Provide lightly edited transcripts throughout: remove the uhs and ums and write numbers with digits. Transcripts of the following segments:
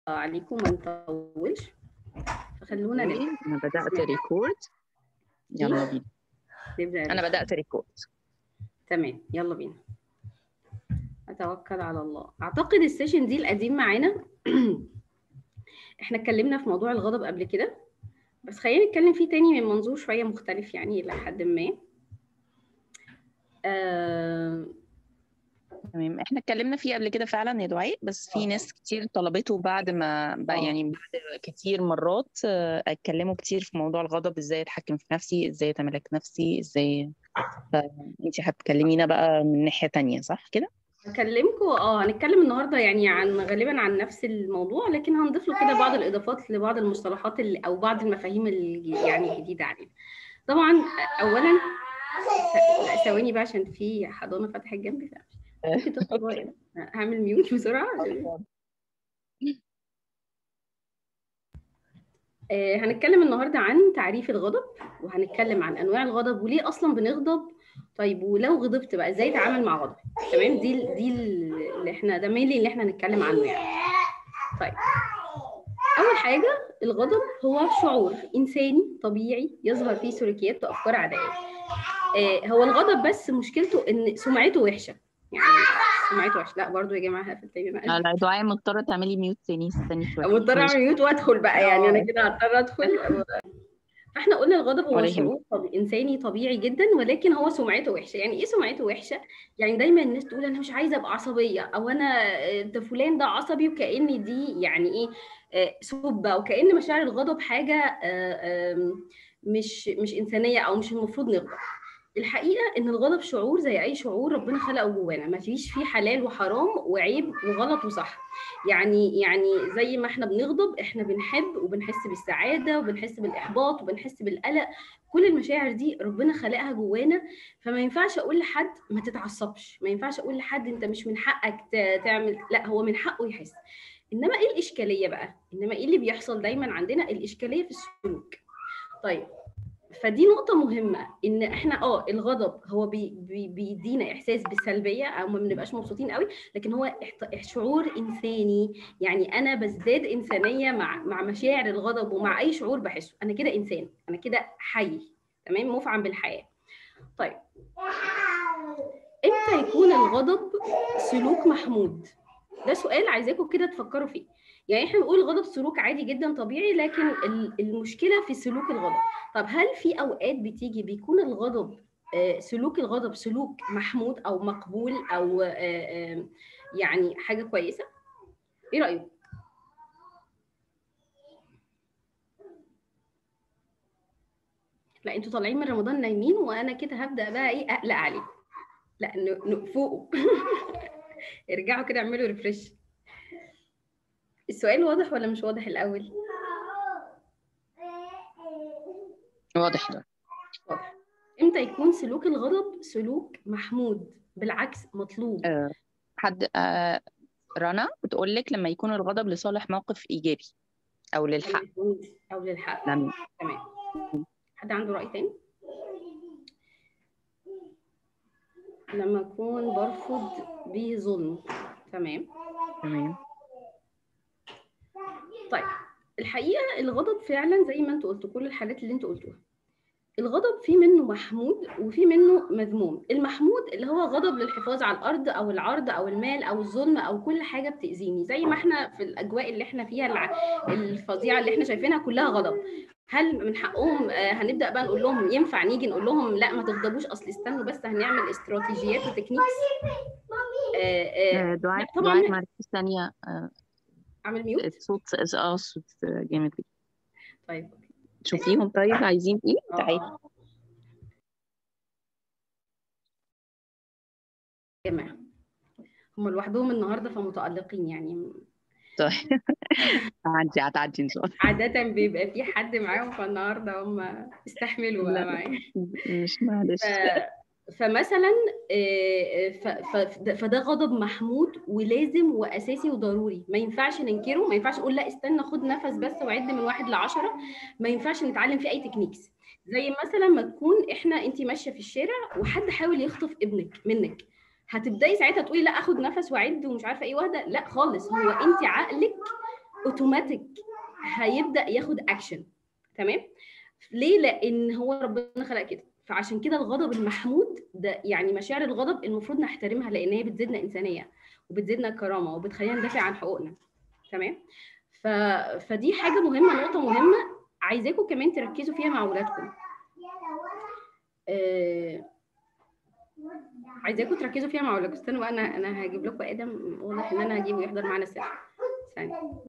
عليكم ما نطولش، فخلونا نبدأ. أنا بدأت ريكورد. يلا بينا. نبدأ. أنا بدأت ريكورد. تمام، يلا بينا. أتوكل على الله. أعتقد السيشن دي القديم معانا. إحنا اتكلمنا في موضوع الغضب قبل كده، بس خلينا نتكلم فيه تاني من منظور شوية مختلف يعني إلى حد ما. تمام، احنا اتكلمنا فيه قبل كده فعلا يا دعاء، بس في ناس كتير طلبته بعد ما يعني بعد كتير مرات اتكلموا كتير في موضوع الغضب، ازاي اتحكم في نفسي، ازاي اتملك نفسي، ازاي. فانتي هتكلمينا بقى من ناحية تانية، صح كده؟ هكلمكم هنتكلم النهارده يعني غالبا عن نفس الموضوع، لكن هنضيف له كده بعض الاضافات لبعض المصطلحات او بعض المفاهيم يعني الجديده علينا. طبعا اولا ثواني بقى عشان في حضانه فتحت جنبي، ممكن تدخل جوه. هعمل ميوت بسرعه عشان هنتكلم النهارده عن تعريف الغضب، وهنتكلم عن انواع الغضب وليه اصلا بنغضب. طيب ولو غضبت بقى ازاي اتعامل مع غضبي؟ تمام، دي اللي احنا ده مينلي اللي احنا هنتكلم عنه يعني. طيب، اول حاجه الغضب هو شعور انساني طبيعي يظهر فيه سلوكيات وافكار عاديه. هو الغضب بس مشكلته ان سمعته وحشه، يعني سمعته وحشه. لا برضو يا جماعه هقفل تاني بقى. لا دعاء مضطره تعملي ميوت تاني، استني شويه. مضطره اعمل ميوت وادخل بقى، يعني انا كده هضطر ادخل. احنا قلنا الغضب هو شعور انساني طبيعي جدا، ولكن هو سمعته وحشه. يعني ايه سمعته وحشه؟ يعني دايما الناس تقول انا مش عايزه ابقى عصبيه، او انا ده فلان ده عصبي، وكأن دي يعني ايه سبه، وكأن مشاعر الغضب حاجه مش انسانيه، او مش المفروض نغضب. الحقيقه ان الغضب شعور زي اي شعور ربنا خلقه جوانا، ما فيش فيه حلال وحرام وعيب وغلط وصح. يعني زي ما احنا بنغضب احنا بنحب وبنحس بالسعاده وبنحس بالاحباط وبنحس بالقلق. كل المشاعر دي ربنا خلقها جوانا، فما ينفعش اقول لحد ما تتعصبش، ما ينفعش اقول لحد انت مش من حقك تعمل، لا هو من حقه يحس. انما ايه الاشكاليه بقى؟ انما ايه اللي بيحصل دايما عندنا؟ الاشكاليه في السلوك. طيب، فدي نقطة مهمة، إن إحنا الغضب هو بيدينا إحساس بالسلبية أو ما بنبقاش مبسوطين قوي، لكن هو شعور إنساني. يعني أنا بزداد إنسانية مع مشاعر الغضب ومع أي شعور بحسه. أنا كده إنسان، أنا كده حي، تمام، مفعم بالحياة. طيب، إمتى يكون الغضب سلوك محمود؟ ده سؤال عايزاكم كده تفكروا فيه. يعني احنا بنقول الغضب سلوك عادي جدا طبيعي، لكن المشكله في سلوك الغضب. طب هل في اوقات بتيجي بيكون الغضب سلوك الغضب سلوك محمود او مقبول او يعني حاجه كويسه؟ ايه رايكم؟ لا انتوا طالعين من رمضان نايمين، وانا كده هبدا بقى ايه اقلق عليكم. لا فوقوا. ارجعوا كده اعملوا ريفريش. السؤال واضح ولا مش واضح الاول؟ واضح ده. واضح. امتى يكون سلوك الغضب سلوك محمود، بالعكس مطلوب؟ حد رنا بتقول لك لما يكون الغضب لصالح موقف ايجابي او للحق. تمام. حد عنده رأي تاني؟ لما اكون برفض به ظلم. تمام. طيب، الحقيقه الغضب فعلا زي ما انتوا قلتوا، كل الحالات اللي انتوا قلتوها، الغضب في منه محمود وفي منه مذموم. المحمود اللي هو غضب للحفاظ على الارض او العرض او المال او الظلم او كل حاجه بتاذيني، زي ما احنا في الاجواء اللي احنا فيها الفظيعه اللي احنا شايفينها كلها غضب. هل من حقهم هنبدا بقى نقول لهم، ينفع نيجي نقول لهم لا ما تغضبوش، اصل استنوا بس هنعمل استراتيجيات وتكنيكس؟ دعاء معلش ثانيه. اعمل ميوت. الصوت صوت جامد. طيب شوفيهم. طيب عايزين ايه؟ تعالي يا جماعه، هم لوحدهم النهارده فمتالقين يعني. طيب هتعدي ان شاء الله. عادة بيبقى في حد معاهم، فالنهارده هم استحملوا بقى معايا. مش معلش. فمثلا فده غضب محمود ولازم واساسي وضروري، ما ينفعش ننكره، ما ينفعش نقول لا استنى خد نفس بس وعد من 1 ل10. ما ينفعش نتعلم فيه اي تكنيكس. زي مثلا ما تكون انت ماشيه في الشارع وحد حاول يخطف ابنك منك، هتبداي ساعتها تقولي لا اخد نفس وعد ومش عارفه ايه واهدى؟ لا خالص، هو انت عقلك اوتوماتيك هيبدا ياخد اكشن. تمام؟ ليه؟ لان هو ربنا خلق كده. فعشان كده الغضب المحمود ده، يعني مشاعر الغضب المفروض نحترمها، لان هي بتزيدنا انسانيه وبتزيدنا كرامه وبتخلينا ندافع عن حقوقنا. تمام؟ فدي حاجه مهمه، نقطه مهمه عايزاكم كمان تركزوا فيها مع اولادكم. عايزاكم تركزوا فيها مع اولادكم. استنوا بقى، انا هجيب لكم ادم، واضح ان انا هجيبه يحضر معانا السيشن. ثانيه.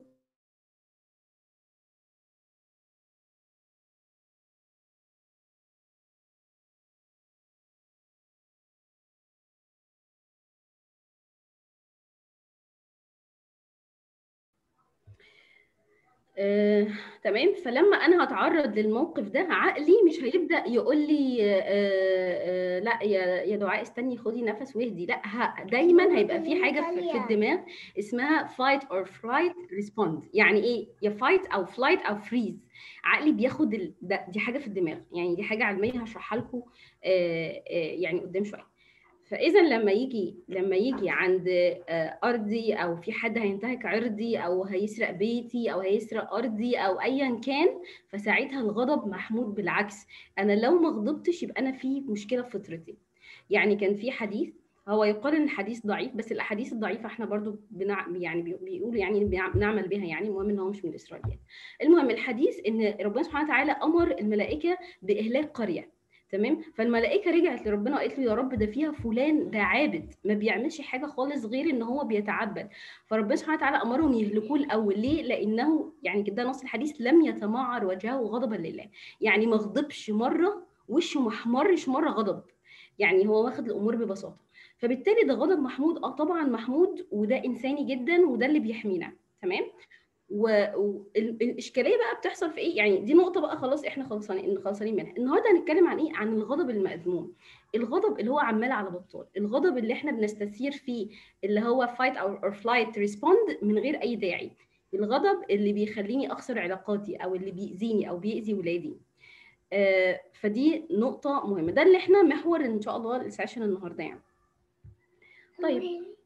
تمام. فلما انا هتعرض للموقف ده، عقلي مش هيبدا يقول لي لا يا دعاء استني خدي نفس واهدي. لا، دايما هيبقى في حاجه في الدماغ اسمها fight or flight response. يعني ايه؟ يا fight او flight او freeze. عقلي بياخد دي حاجه في الدماغ، يعني دي حاجه علميه هشرحها لكم يعني قدام شويه. فاذا لما يجي عند ارضي، او في حد هينتهك عرضي، او هيسرق بيتي، او هيسرق ارضي، او ايا كان، فساعتها الغضب محمود. بالعكس، انا لو ما غضبتش يبقى انا في مشكله في فطرتي. يعني كان في حديث، هو يقال ان الحديث ضعيف، بس الاحاديث الضعيفه احنا برضو يعني بيقولوا يعني بنعمل بها. يعني المهم ان هو مش من الاسرائيليات. المهم الحديث ان ربنا سبحانه وتعالى امر الملائكه باهلاك قريه. تمام؟ فالملائكه رجعت لربنا وقالت له يا رب ده فيها فلان ده عابد ما بيعملش حاجه خالص غير ان هو بيتعبد. فربنا سبحانه وتعالى امرهم يهلكوه الاول. ليه؟ لانه يعني كده نص الحديث لم يتمعر وجهه غضبا لله. يعني ما غضبش مره، وشه ما احمرش مره غضب. يعني هو واخد الامور ببساطه. فبالتالي ده غضب محمود. طبعا محمود، وده انساني جدا، وده اللي بيحمينا. تمام؟ والاشكاليه بقى بتحصل في ايه؟ يعني دي نقطه بقى خلاص احنا خلصانين منها. النهارده هنتكلم عن ايه؟ عن الغضب المذموم. الغضب اللي هو عمال على بطال، الغضب اللي احنا بنستثير فيه، اللي هو fight or flight respond من غير اي داعي. الغضب اللي بيخليني اخسر علاقاتي، او اللي بيأذيني او بيأذي ولادي. فدي نقطه مهمه. ده اللي احنا محور ان شاء الله السيشن النهارده يعني. طيب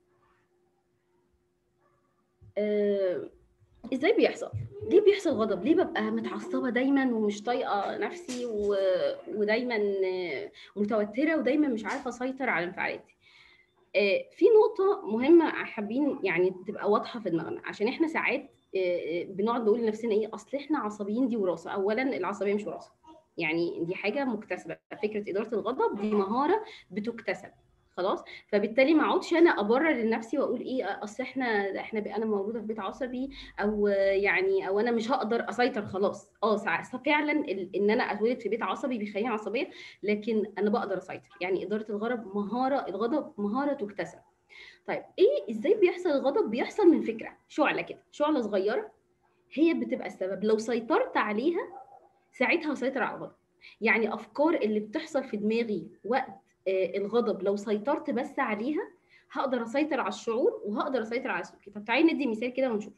ازاي بيحصل؟ ليه بيحصل غضب؟ ليه ببقى متعصبه دايما ومش طايقه نفسي ودايما متوتره ودايما مش عارفه اسيطر على انفعالاتي؟ في نقطه مهمه حابين يعني تبقى واضحه في دماغنا، عشان احنا ساعات بنقعد نقول لنفسنا ايه؟ اصل احنا عصبيين. دي وراثه. اولا العصبيه مش وراثه، يعني دي حاجه مكتسبه. فكره اداره الغضب دي مهاره بتكتسب. خلاص؟ فبالتالي ما اقعدش انا ابرر لنفسي واقول ايه اصل احنا انا موجوده في بيت عصبي، او يعني او انا مش هقدر اسيطر خلاص. فعلا ان انا اتولد في بيت عصبي بيخليني عصبيه، لكن انا بقدر اسيطر. يعني اداره الغضب مهاره، الغضب مهاره تكتسب. طيب ازاي بيحصل الغضب؟ بيحصل من فكره، شعله كده، شعله صغيره هي بتبقى السبب. لو سيطرت عليها ساعتها هسيطر على الغضب. يعني افكار اللي بتحصل في دماغي وقت الغضب، لو سيطرت بس عليها هقدر اسيطر على الشعور وهقدر اسيطر على سلوكي. طب تعالي ندي مثال كده ونشوف.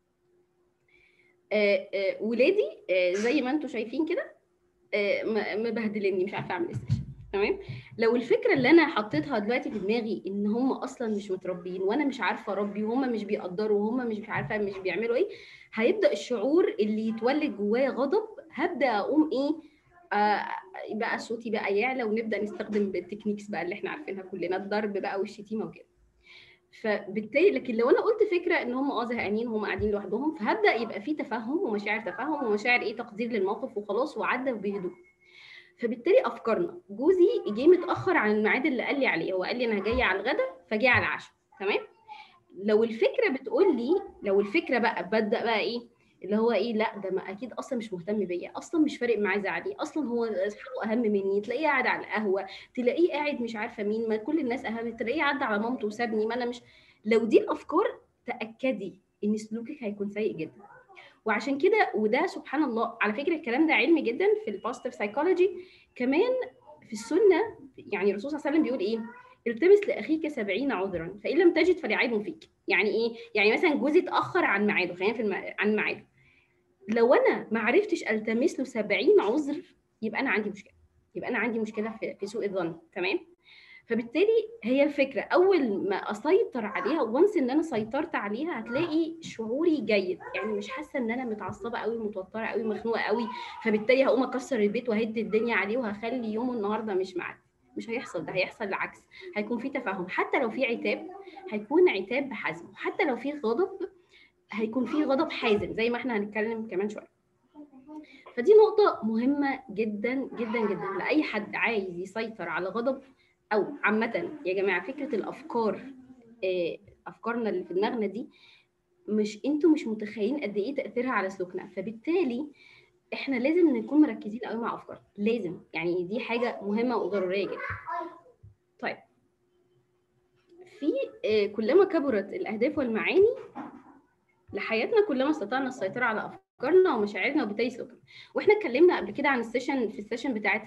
ولادي زي ما انتم شايفين كده مبهدلني، مش عارفه اعمل ايه. تمام؟ لو الفكره اللي انا حطيتها دلوقتي في دماغي ان هم اصلا مش متربيين، وانا مش عارفه اربي، وهم مش بيقدروا، وهم مش عارفه مش بيعملوا ايه، هيبدا الشعور اللي يتولد جوايا غضب. هبدا اقوم ايه؟ بقى صوتي بقى يعلى، ونبدا نستخدم التكنيكس بقى اللي احنا عارفينها كلنا، الضرب بقى والشتيمه وكده. فبالتالي لكن لو انا قلت فكره ان هم زهقانين وهم قاعدين لوحدهم، فهبدا يبقى في تفهم ومشاعر تفهم ومشاعر ايه؟ تقدير للموقف وخلاص، وعدى بهدوء. فبالتالي افكارنا. جوزي جه متاخر عن الميعاد اللي قال لي عليه، هو قال لي انا جايه على الغدا فجاي على العشاء. تمام؟ لو الفكره بتقول لي، لو الفكره بقى ببدا بقى ايه اللي هو ايه؟ لا ده ما اكيد اصلا مش مهتم بيا، اصلا مش فارق معاه زعلي، اصلا هو اصحابه اهم مني، تلاقيه قاعد على القهوه، تلاقيه قاعد مش عارفه مين، ما كل الناس اهم، تلاقيه عدى على مامته وسابني، ما انا مش. لو دي الافكار تاكدي ان سلوكك هيكون سيء جدا. وعشان كده، وده سبحان الله على فكره الكلام ده علمي جدا في البوزيتيف سايكولوجي كمان. في السنه يعني الرسول صلى الله عليه وسلم بيقول ايه؟ التمس لاخيك 70 عذرا فان لم تجد فلعيب فيك. يعني ايه؟ يعني مثلا جوزي اتاخر عن ميعاده، خلينا عن ميعاده، لو انا ما عرفتش التمس له 70 عذر يبقى انا عندي مشكله، يبقى انا عندي مشكله في سوء الظن. تمام؟ فبالتالي هي الفكره، اول ما اسيطر عليها، وانس ان انا سيطرت عليها، هتلاقي شعوري جيد. يعني مش حاسه ان انا متعصبه قوي، متوتره قوي، مخنوقه قوي، فبالتالي هقوم اكسر البيت وهد الدنيا عليه وهخلي يومه النهارده مش معدي. مش هيحصل ده، هيحصل العكس. هيكون في تفاهم، حتى لو في عتاب هيكون عتاب بحزم، وحتى لو في غضب هيكون في غضب حازم زي ما احنا هنتكلم كمان شويه. فدي نقطة مهمة جدا جدا جدا لأي حد عايز يسيطر على غضب، أو عامة يا جماعة فكرة الأفكار، أفكارنا اللي في دماغنا دي، انتوا مش متخيلين قد إيه تأثيرها على سلوكنا. فبالتالي احنا لازم نكون مركزين قوي مع أفكارنا، لازم، يعني دي حاجة مهمة وضرورية جدا. طيب، في كلما كبرت الأهداف والمعاني لحياتنا، كلما استطعنا السيطرة على أفكارنا ومشاعرنا وبالتالي سلوكنا. واحنا اتكلمنا قبل كده عن في السيشن بتاعت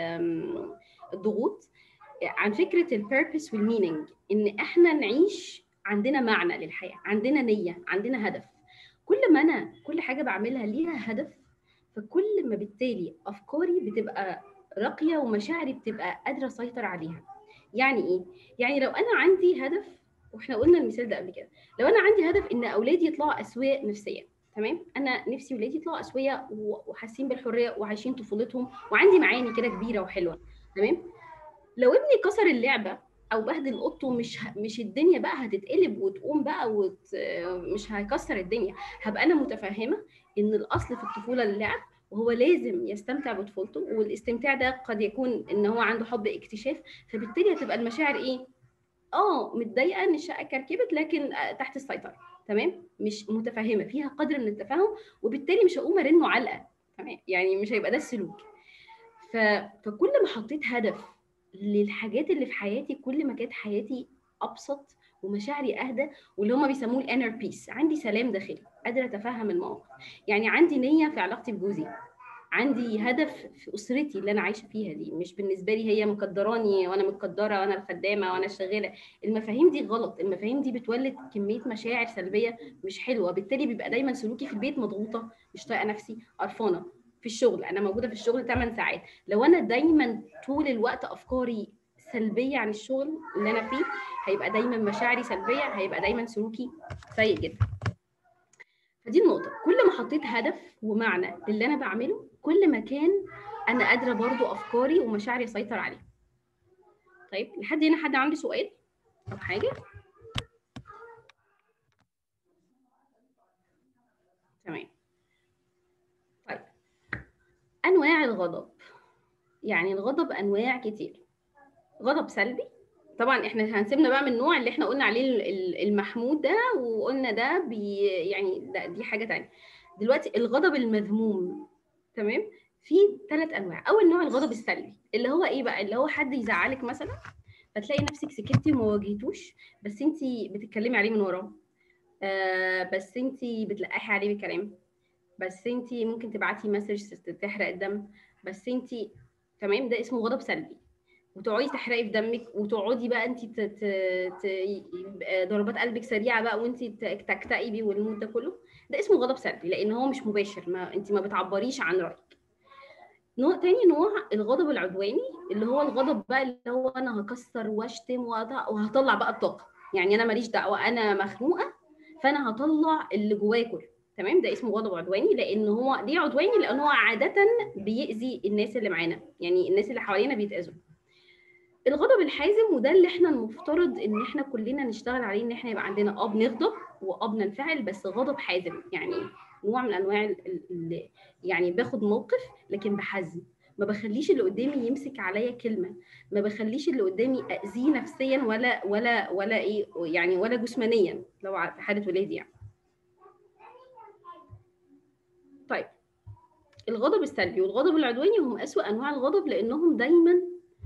الضغوط، عن فكرة البيربس والمينينج، ان احنا نعيش عندنا معنى للحياة، عندنا نية، عندنا هدف. كل ما انا كل حاجة بعملها ليها هدف، فكل ما بالتالي افكاري بتبقى راقية ومشاعري بتبقى قادرة اسيطر عليها. يعني ايه؟ يعني لو انا عندي هدف، واحنا قلنا المثال ده قبل كده، لو انا عندي هدف ان اولادي يطلعوا اسوياء نفسيا، تمام، انا نفسي ولادي يطلعوا اسوياء وحاسين بالحريه وعايشين طفولتهم وعندي معاني كده كبيره وحلوه، تمام. لو ابني كسر اللعبه او بهدل اوضته، مش الدنيا بقى هتتقلب وتقوم بقى مش هيكسر الدنيا. هبقى انا متفهمه ان الاصل في الطفوله اللعب، وهو لازم يستمتع بطفولته، والاستمتاع ده قد يكون ان هو عنده حب اكتشاف. فبالتالي هتبقى المشاعر ايه؟ متضايقه ان الشقه كركبت، لكن تحت السيطره، تمام، مش متفهمه، فيها قدر من التفاهم، وبالتالي مش هقوم ارن علقه، تمام، يعني مش هيبقى ده السلوك. فكل ما حطيت هدف للحاجات اللي في حياتي، كل ما كانت حياتي ابسط ومشاعري اهدى، واللي هم بيسموه الانر بيس، عندي سلام داخلي، قادره اتفهم المواقف، يعني عندي نيه في علاقتي بجوزي، عندي هدف في اسرتي اللي انا عايشه فيها دي، مش بالنسبه لي هي مقدراني وانا متقدره وانا الخدامه وانا الشغاله. المفاهيم دي غلط، المفاهيم دي بتولد كميه مشاعر سلبيه مش حلوه، بالتالي بيبقى دايما سلوكي في البيت مضغوطه، مش طايقه نفسي، قرفانه. في الشغل انا موجوده في الشغل 8 ساعات، لو انا دايما طول الوقت افكاري سلبيه عن الشغل اللي انا فيه، هيبقى دايما مشاعري سلبيه، هيبقى دايما سلوكي سيء جدا. فدي النقطة، كل ما حطيت هدف ومعنى للي أنا بعمله، كل ما كان أنا قادرة برضو أفكاري ومشاعري أسيطر عليها. طيب، لحد هنا حد عنده سؤال أو حاجة؟ تمام. طيب، أنواع الغضب. يعني الغضب أنواع كتير. غضب سلبي، طبعا احنا هنسيبنا بقى من النوع اللي احنا قلنا عليه المحمود ده، وقلنا ده يعني دي حاجة تانية. دلوقتي الغضب المذموم، تمام. في 3 انواع. اول نوع الغضب السلبي، اللي هو ايه بقى؟ اللي هو حد يزعلك مثلا، فتلاقي نفسك سكتي وما واجهتوش، بس انت بتتكلمي عليه من وراه، بس انت بتلقحي عليه بالكلام، بس انت ممكن تبعتي مسج تحرق الدم، بس انت، تمام، ده اسمه غضب سلبي. وتقعدي تحرقي في دمك، وتقعدي بقى انت ضربات قلبك سريعه بقى، وانت تكتئبي والمود ده كله. ده اسمه غضب سلبي، لان هو مش مباشر، انت ما بتعبريش عن رايك. تاني نوع الغضب العدواني، اللي هو الغضب بقى اللي هو انا هكسر واشتم وهطلع بقى الطاقه، يعني انا ماليش دعوه، انا مخنوقه فانا هطلع اللي جوايا كله، تمام. ده اسمه غضب عدواني، لان هو ليه عدواني؟ لان هو عاده بيأذي الناس اللي معانا، يعني الناس اللي حوالينا بيتأذوا. الغضب الحازم، وده اللي احنا المفترض ان احنا كلنا نشتغل عليه، ان احنا يبقى عندنا بنغضب بننفعل، بس غضب حازم، يعني نوع من انواع يعني باخد موقف لكن بحزم، ما بخليش اللي قدامي يمسك عليا كلمه، ما بخليش اللي قدامي اذيه نفسيا ولا ايه يعني، ولا جسمانيا لو في حاله ولادي يعني. طيب، الغضب السلبي والغضب العدواني هم اسوأ انواع الغضب، لانهم دايما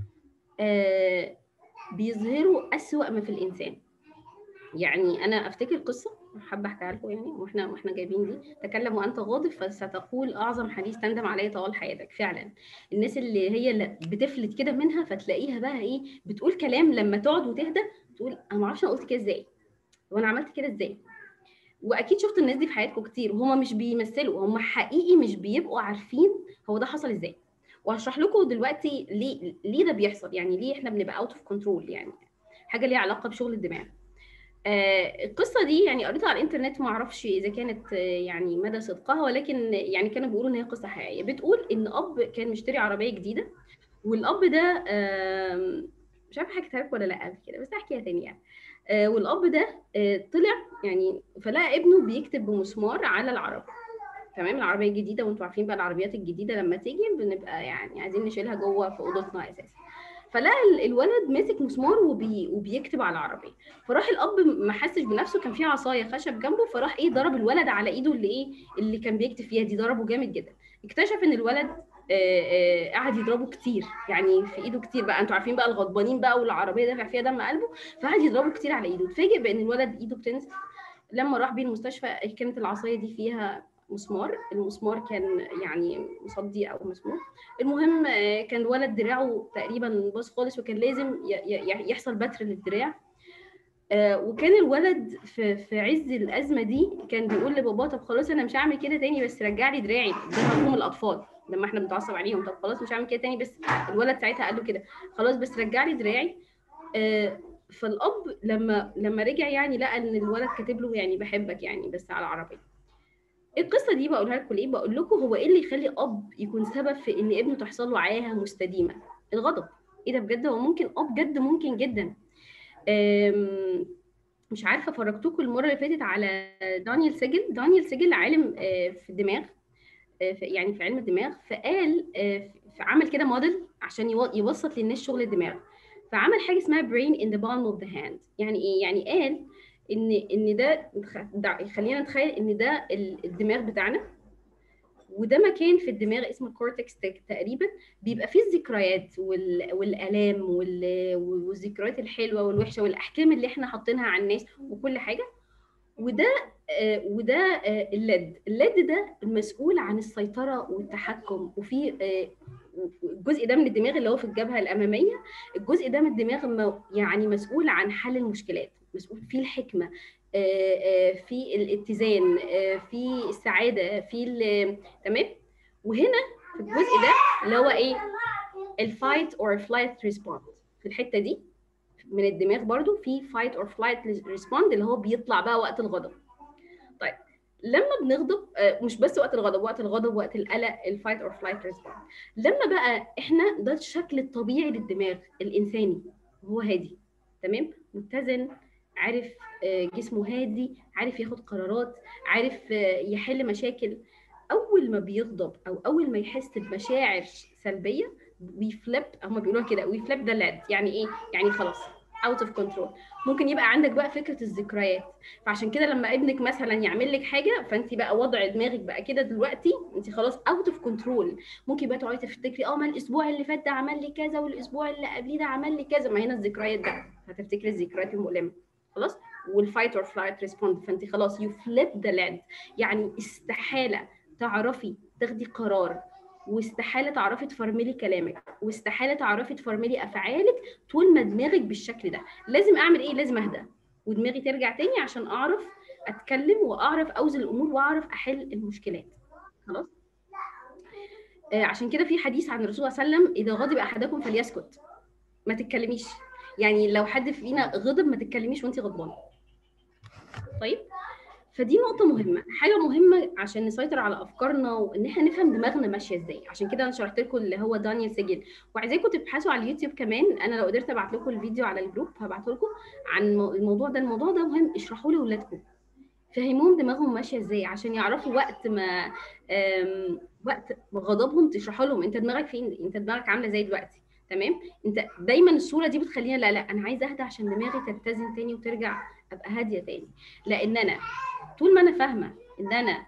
بيظهروا اسوأ ما في الانسان. يعني انا افتكر قصه حابه احكيها لكم، يعني واحنا جايبين دي، تكلم وانت غاضب فستقول اعظم حديث تندم عليه طوال حياتك. فعلا الناس اللي بتفلت كده منها، فتلاقيها بقى ايه، بتقول كلام لما تقعد وتهدى تقول انا ما اعرفش انا قلت كده ازاي، وانا عملت كده ازاي. واكيد شفت الناس دي في حياتكم كتير، وهما مش بيمثلوا، هما حقيقي مش بيبقوا عارفين هو ده حصل ازاي. وهشرح لكم دلوقتي ليه ده بيحصل، يعني ليه احنا بنبقى اوت اوف كنترول، يعني حاجه ليها علاقه بشغل الدماغ. القصه دي يعني قريتها على الانترنت، ما اعرفش اذا كانت يعني مدى صدقها، ولكن يعني كانوا بيقولوا ان هي قصه حقيقيه. بتقول ان اب كان مشتري عربيه جديده، والاب ده مش عارفه حكيتها لك ولا لا قبل كده، بس هحكيها تاني يعني. والاب ده طلع يعني، فلقى ابنه بيكتب بمسمار على العربيه. تمام، العربيه الجديده، وانتوا عارفين بقى العربيات الجديده لما تيجي بنبقى يعني عايزين نشيلها جوه في اوضتنا اساسا. فلقى الولد ماسك مسمار وبيكتب على العربيه. فراح الاب ما حسش بنفسه، كان في عصايه خشب جنبه، فراح ايه ضرب الولد على ايده اللي كان بيكتب فيها دي، ضربه جامد جدا. اكتشف ان الولد قعد يضربه كتير، يعني في ايده كتير بقى، انتوا عارفين بقى الغضبانين بقى والعربيه دافع فيها دم قلبه، فقعد يضربه كتير على ايده. اتفاجئ بان الولد ايده بتنزف. لما راح بيه المستشفى كانت العصايه دي فيها مسمار، المسمار كان يعني مصدي او مسموم. المهم كان الولد دراعه تقريبا باظ خالص، وكان لازم يحصل بتر للدراع. وكان الولد في عز الازمه دي كان بيقول لباباه طب خلاص انا مش هعمل كده تاني، بس رجع لي دراعي. ده مفهوم الاطفال لما احنا بنتعصب عليهم، طب خلاص مش هعمل كده تاني، بس الولد ساعتها قال له كده خلاص بس رجع لي دراعي. فالاب لما رجع يعني لقى ان الولد كاتب له يعني بحبك يعني، بس على العربيه. القصه دي بقولها لكم ليه؟ بقول لكم هو ايه اللي يخلي اب يكون سبب في ان ابنه تحصل له عاهه مستديمه؟ الغضب. ايه ده بجد، هو ممكن بجد ممكن جدا. مش عارفه فرجتكم المره اللي فاتت على دانيال سيجل عالم في الدماغ، يعني في علم الدماغ. فقال عمل كده موديل عشان يبسط للناس شغل الدماغ. فعمل حاجه اسمها brain in the palm of the hand. يعني ايه؟ يعني قال ان ده خلينا نتخيل ان ده الدماغ بتاعنا، وده مكان في الدماغ اسمه الكورتكس تقريبا، بيبقى فيه الذكريات والالام والذكريات الحلوه والوحشه والاحكام اللي احنا حاطينها على الناس وكل حاجه. وده الليد ده المسؤول عن السيطره والتحكم. وفي الجزء ده من الدماغ اللي هو في الجبهه الاماميه، الجزء ده من الدماغ يعني مسؤول عن حل المشكلات، مسؤول في الحكمه، في الاتزان، في السعاده، تمام. وهنا في الجزء ده اللي هو ايه، الفايت اور فلايت ريسبوند، في الحته دي من الدماغ برضو في فايت اور فلايت ريسبوند اللي هو بيطلع بقى وقت الغضب. طيب لما بنغضب، مش بس وقت الغضب، وقت الغضب، وقت القلق، الفايت اور فلايت ريسبوند. لما بقى احنا ده الشكل الطبيعي للدماغ الانساني، هو هادي تمام متزن، عارف جسمه هادي، عارف ياخد قرارات، عارف يحل مشاكل. اول ما بيغضب او اول ما يحس بمشاعر سلبيه بيفلب، هم بيقولوا كده ويفلب ده لاد. يعني ايه؟ يعني خلاص اوت اوف كنترول. ممكن يبقى عندك بقى فكره الذكريات. فعشان كده لما ابنك مثلا يعمل لك حاجه، فانت بقى وضع دماغك بقى كده دلوقتي انت خلاص اوت اوف كنترول. ممكن بقى تقعدي تفتكري ما الاسبوع اللي فات ده عمل لي كذا، والاسبوع اللي قبليه ده عمل لي كذا. ما هنا الذكريات ده هتفتكري الذكريات المؤلمه خلاص. والفايت اور فلايت ريسبوند، فانت خلاص يو فليب ذا لاند. يعني استحاله تعرفي تاخدي قرار، واستحاله تعرفي تفرملي كلامك، واستحاله تعرفي تفرملي افعالك طول ما دماغك بالشكل ده. لازم اعمل ايه؟ لازم اهدى ودماغي ترجع تاني عشان اعرف اتكلم واعرف اوزن الامور واعرف احل المشكلات. خلاص. عشان كده في حديث عن الرسول صلى الله عليه وسلم اذا غضب احدكم فليسكت، ما تتكلميش. يعني لو حد فينا غضب ما تتكلميش وانت غضبانه. طيب، فدي نقطة مهمة، حاجة مهمة عشان نسيطر على أفكارنا وإن إحنا نفهم دماغنا ماشية إزاي. عشان كده أنا شرحت لكم اللي هو دانيال سيجل، وعايزاكم تبحثوا على اليوتيوب كمان. أنا لو قدرت أبعت لكم الفيديو على الجروب هبعته لكم عن الموضوع ده. الموضوع ده مهم، اشرحوا لأولادكم، فهموهم دماغهم ماشية إزاي عشان يعرفوا وقت غضبهم تشرحوا لهم أنت دماغك فين، أنت دماغك عاملة زي دلوقتي. تمام. انت دايما الصوره دي بتخلينا لا انا عايزه اهدى عشان دماغي تتزن تاني وترجع ابقى هاديه تاني. لان انا طول ما انا فاهمه ان انا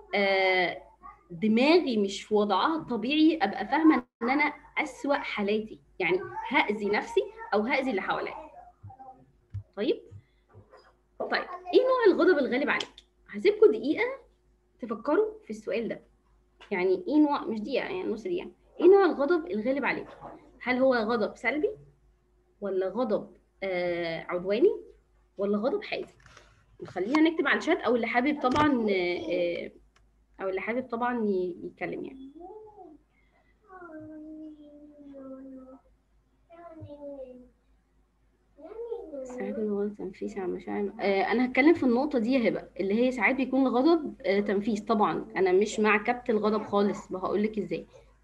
دماغي مش في وضعها الطبيعي، ابقى فاهمه ان انا اسوأ حالاتي، يعني هاذي نفسي او هاذي اللي حواليا. طيب ايه نوع الغضب الغالب عليك؟ هسيبكم دقيقه تفكروا في السؤال ده. يعني ايه نوع، مش دقيقه يعني نص دقيقه، ايه نوع الغضب الغالب عليك؟ هل هو غضب سلبي، ولا غضب عدواني، ولا غضب حازم؟ خلينا نكتب على الشات، او اللي حابب طبعا يتكلم يعني. ساعات الغضب تنفيس عن مشاعر. انا هتكلم في النقطه دي يا هبه، اللي هي ساعات بيكون الغضب تنفيس. طبعا انا مش مع كبت الغضب خالص، وهقول لك ازاي.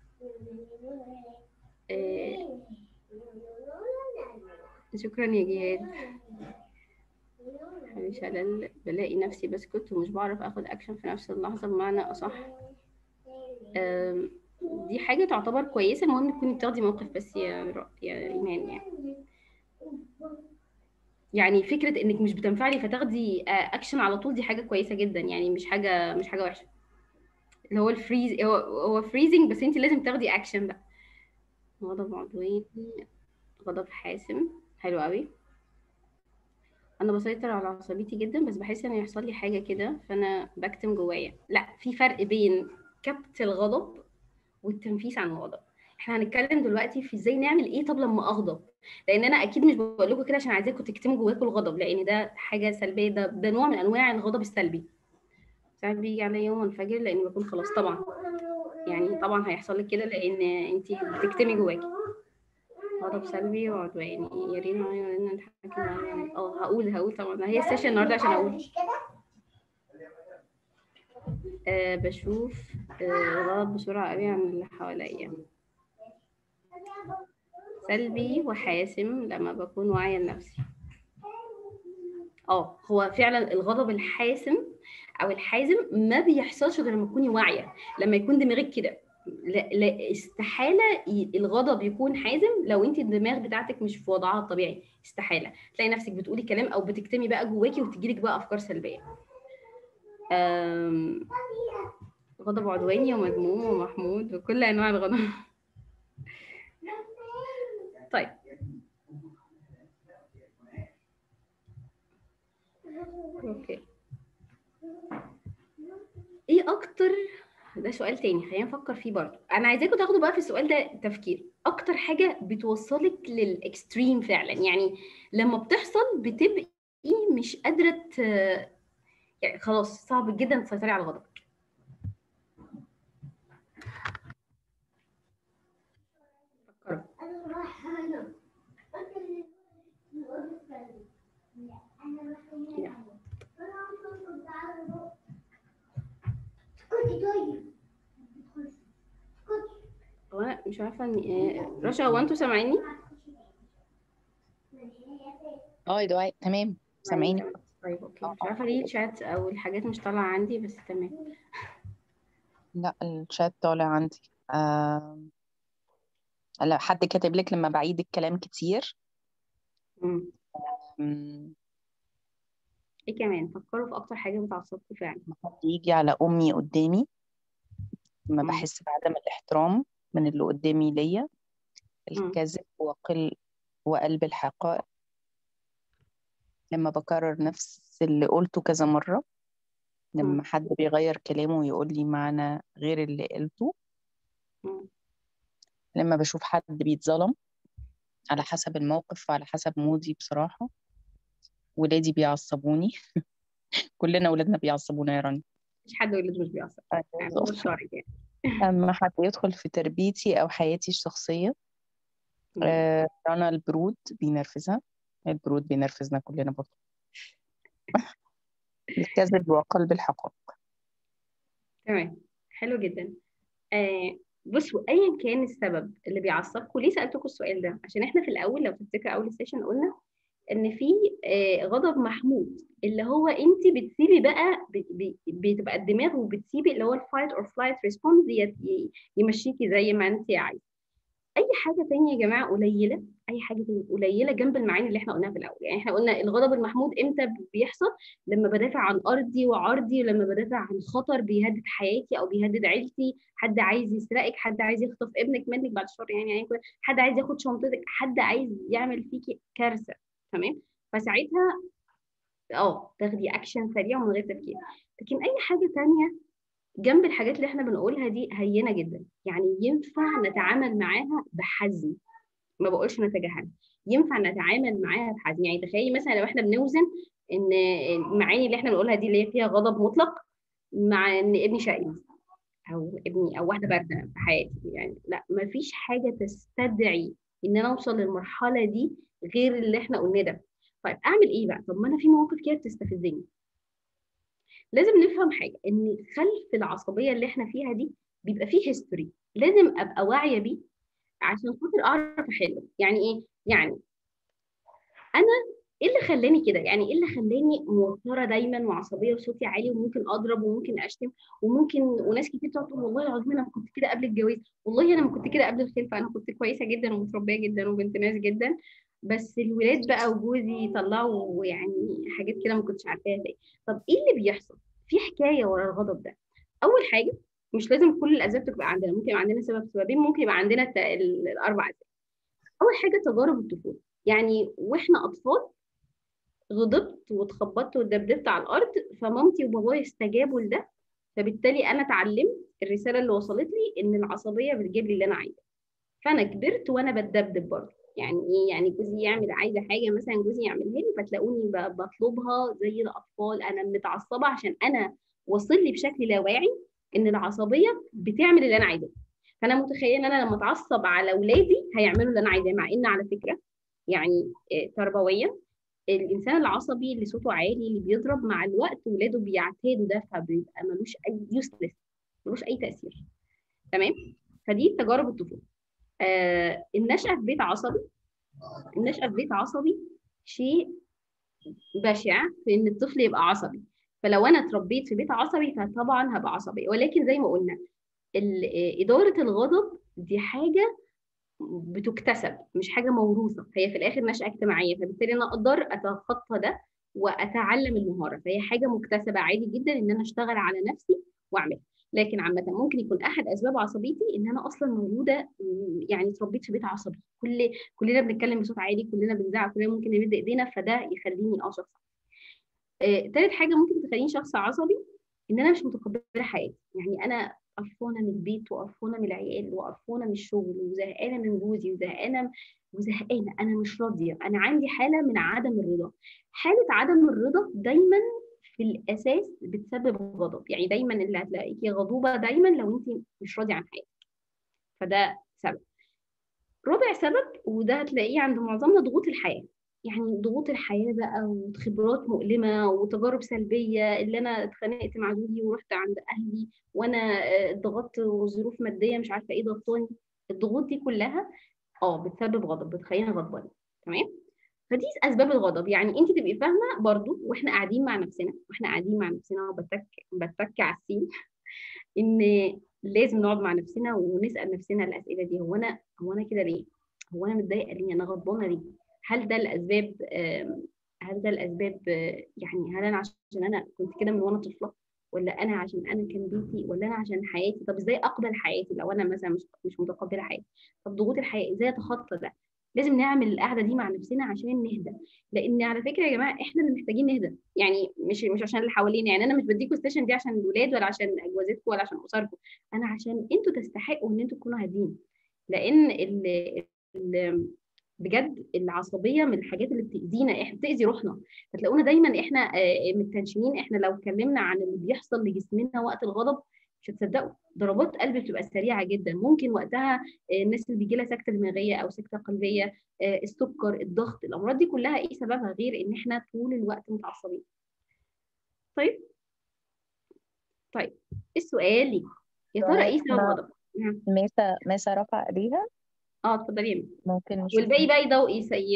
آه، شكرا يا جهاد. مش بلاقي نفسي بسكت ومش بعرف اخد اكشن في نفس اللحظه، بمعنى اصح. دي حاجه تعتبر كويسه، المهم تكوني بتاخدي موقف بس يا ايمان. يعني فكره انك مش بتنفعلي فتاخدي اكشن على طول، دي حاجه كويسه جدا، يعني مش حاجه وحشه. اللي هو الفريز، هو فريزنج، بس انت لازم تاخدي اكشن بقى. غضب عضواني، غضب حاسم، حلو قوي. انا بسيطر على عصبيتي جدا، بس بحس ان يحصل لي حاجه كده فانا بكتم جوايا. لا، في فرق بين كبت الغضب والتنفيس عن الغضب. احنا هنتكلم دلوقتي في ازاي نعمل ايه طب لما اغضب، لان انا اكيد مش بقول لكم كده عشان عايزاكم تكتموا جواكم الغضب، لان ده حاجه سلبيه، ده نوع من انواع الغضب السلبي. ساعات بيجي عليا يوم انفجر لاني بكون خلاص طبعا، يعني طبعا هيحصل لك كده لان انت بتكتمي جواكي. غضب سلبي وعدواني، يا ريت نتحكم عليه. هقول طبعا، هي السيشن النهارده عشان اقول. بشوف غضب بسرعة قوي عن اللي حواليا. سلبي وحاسم لما بكون واعية لنفسي. هو فعلا الغضب الحاسم او الحازم ما بيحصلش غير لما تكوني واعية، لما يكون دماغك كده. لا استحالة الغضب يكون حازم لو انت الدماغ بتاعتك مش في وضعها الطبيعي، استحالة تلاقي نفسك بتقولي كلام او بتكتمي بقى جواكي وتجيلك بقى افكار سلبية. غضب عدواني ومذموم ومحمود وكل انواع الغضب. طيب، اوكي، ايه اكتر، ده سؤال تاني خلينا نفكر فيه برضو. انا عايزاكم تاخدوا بقى في السؤال ده تفكير. اكتر حاجة بتوصلك للاكستريم فعلا، يعني لما بتحصل بتبقي مش قادرة يعني خلاص صعب جدا تسيطري على غضبك. فكروا. هو انا مش عارفه رشا، هو انتوا سامعيني؟ يا دعاء تمام سامعيني. طيب اوكي، مش عارفه ليه الشات او الحاجات مش طالعه عندي، بس تمام. لا الشات طالع عندي. لا حد كاتب لك لما بعيد الكلام كتير. امم مم، ايه كمان؟ فكروا في اكتر حاجه بتعصبكم فعلا. لما حد يجي على أمي قدامي، لما امم بحس بعدم الاحترام من اللي قدامي ليا، امم الكذب وقلب الحقائق، لما بكرر نفس اللي قلته كذا مرة، لما امم حد بيغير كلامه ويقول لي معنى غير اللي قلته، امم لما بشوف حد بيتظلم، على حسب الموقف وعلى حسب مودي بصراحة. ولادي بيعصبوني. كلنا ولادنا بيعصبونا يا رنا. مش حد ولد مش بيعصب، يعني بشارك يعني. أما حد يدخل في تربيتي أو حياتي الشخصية، امم رنا البرود بينرفزها. البرود بينرفزنا كلنا برضه. الكذب وقلب الحقائق. تمام، حلو جدا. بصوا، ايا كان السبب اللي بيعصبكم، ليه سالتكم السؤال ده؟ عشان احنا في الاول لو تفتكر اول سيشن قلنا ان في غضب محمود، اللي هو انت بتسيبي بقى بتبقى الدماغ وبتسيبي اللي هو الفايت اور فلايت ريسبونس يمشيكي زي ما انت عايزه. اي حاجه تانية يا جماعه قليله، اي حاجه تانية قليله جنب المعاني اللي احنا قلناها في الاول. يعني احنا قلنا الغضب المحمود امتى بيحصل؟ لما بدافع عن ارضي وعرضي، ولما بدافع عن خطر بيهدد حياتي او بيهدد عيلتي، حد عايز يسرقك، حد عايز يخطف ابنك منك بعد الشر، يعني حد عايز ياخد شنطتك، حد عايز يعمل فيكي كارثه. تمام، فساعتها تاخدي اكشن سريع ومن غير تفكير. لكن اي حاجه تانية جنب الحاجات اللي احنا بنقولها دي هينه جدا، يعني ينفع نتعامل معاها بحزم. ما بقولش نتجاهلها، ينفع نتعامل معاها بحزم. يعني تخيلي مثلا لو احنا بنوزن ان المعاني اللي احنا بنقولها دي اللي هي فيها غضب مطلق، مع ان ابني شقي، او ابني او واحده بارده في حياتي، يعني لا، مفيش حاجه تستدعي ان انا اوصل للمرحله دي غير اللي احنا قلناه ده. طيب اعمل ايه بقى؟ طب ما انا في مواقف كده بتستفزني. لازم نفهم حاجه، ان خلف العصبيه اللي احنا فيها دي بيبقى فيه هيستوري، لازم ابقى واعيه بيه عشان خاطر اعرف احله. يعني ايه؟ يعني انا ايه اللي خلاني كده؟ يعني ايه اللي خلاني موتره دايما وعصبيه وصوتي عالي وممكن اضرب وممكن اشتم وممكن، وناس كتير تقعد تقول والله العظيم انا ما كنت كده قبل الجواز، والله انا ما كنت كده قبل الخلفه، انا كنت كويسه جدا ومتربيه جدا وبنت ناس جدا، بس الولاد بقى وجوزي طلعوا يعني حاجات كده ما كنتش عارفاها ازاي. طب ايه اللي بيحصل؟ في حكايه ورا الغضب ده. اول حاجه، مش لازم كل الاسباب تبقى عندنا، ممكن يبقى عندنا سبب سببين، ممكن يبقى عندنا الاربع اسباب. اول حاجه تجارب الطفوله، يعني واحنا اطفال غضبت واتخبطت واتدبدبت على الارض، فمامتي وبابايا استجابوا لده، فبالتالي انا اتعلمت الرساله اللي وصلت لي ان العصبيه بتجيب لي اللي انا عايزاه. فانا كبرت وانا بتدبدب برضه. يعني ايه؟ يعني جوزي يعمل عايزه حاجه مثلا، جوزي يعملها لي، فتلاقوني بطلبها زي الاطفال، انا متعصبه عشان انا وصل لي بشكل لا واعي ان العصبيه بتعمل اللي انا عايزاه. فانا متخيله ان انا لما اتعصب على اولادي هيعملوا اللي انا عايزاه، مع ان على فكره يعني تربويا الانسان العصبي اللي صوته عالي اللي بيضرب مع الوقت ولاده بيعتادوا ده، فبيبقى ملوش اي يوسلس، ملوش اي تاثير. تمام. فدي تجارب الطفوله. النشأة في بيت عصبي، النشأة في بيت عصبي شيء بشع في ان الطفل يبقى عصبي. فلو انا اتربيت في بيت عصبي فطبعا هبقى عصبيه، ولكن زي ما قلنا إدارة الغضب دي حاجة بتكتسب، مش حاجه موروثه، هي في الاخر نشأة اجتماعيه، فبالتالي انا اقدر اتخطى ده واتعلم المهاره، فهي حاجه مكتسبه عادي جدا ان انا اشتغل على نفسي واعملها. لكن عامه ممكن يكون احد اسباب عصبيتي ان انا اصلا مولوده يعني اتربيت في بيت عصبي، كلنا بنتكلم بصوت عالي، كلنا بنزعق، كلنا ممكن نمد ايدينا، فده يخليني شخص. تالت حاجه ممكن تخليني شخص عصبي، ان انا مش متقبله حياتي. يعني انا قرفانه من البيت وقرفانه من العيال وقرفانه من الشغل وزهقانه من جوزي وزهقانه، انا مش راضيه، انا عندي حاله من عدم الرضا. حاله عدم الرضا دايما في الاساس بتسبب غضب، يعني دايما اللي هتلاقيكي غضوبه دايما لو انت مش راضيه عن حياتك، فده سبب. رابع سبب، وده هتلاقيه عند معظمنا، ضغوط الحياة. يعني ضغوط الحياة بقى وخبرات مؤلمة وتجارب سلبية، اللي أنا اتخانقت مع جوزي ورحت عند أهلي وأنا اتضغطت وظروف مادية مش عارفة إيه ضغطاني. الضغوط دي كلها بتسبب غضب، بتخلينا غضبانين. تمام. فدي اسباب الغضب، يعني انت تبقي فاهمه برضو واحنا قاعدين مع نفسنا، وبتك على السين، ان لازم نقعد مع نفسنا ونسال نفسنا الاسئله دي. هو انا كده ليه؟ هو انا متضايقه ليه؟ انا غضبانه ليه؟ هل ده الاسباب؟ هل ده الاسباب؟ يعني هل انا عشان انا كنت كده من وانا طفله، ولا انا عشان انا كان بيتي، ولا انا عشان حياتي؟ طب ازاي اقبل حياتي لو انا مثلا مش متقبله حياتي؟ طب ضغوط الحياه ازاي اتخطى ده؟ لازم نعمل القعده دي مع نفسنا عشان نهدى. لان على فكره يا جماعه احنا اللي محتاجين نهدى، يعني مش عشان اللي حوالينا. يعني انا مش بديكوا السيشن دي عشان الولاد ولا عشان جوازتكم ولا عشان اسركم، انا عشان انتوا تستحقوا ان انتوا تكونوا هادين. لان ال بجد العصبيه من الحاجات اللي بتاذينا، احنا بتاذي روحنا. فتلاقونا دايما احنا متنشنين. احنا لو اتكلمنا عن اللي بيحصل لجسمنا وقت الغضب مش هتصدقوا، ضربات قلب بتبقى سريعه جدا، ممكن وقتها الناس اللي بيجي لها سكته دماغيه او سكته قلبيه، السكر، الضغط، الامراض دي كلها ايه سببها غير ان احنا طول الوقت متعصبين. طيب. طيب السؤال لي، يا ترى ايه سبب احنا الغضب؟ نعم. ماسة رفع ايديها، اتفضلي يا ميس. ممكن نشوف والباقي بقى يضوء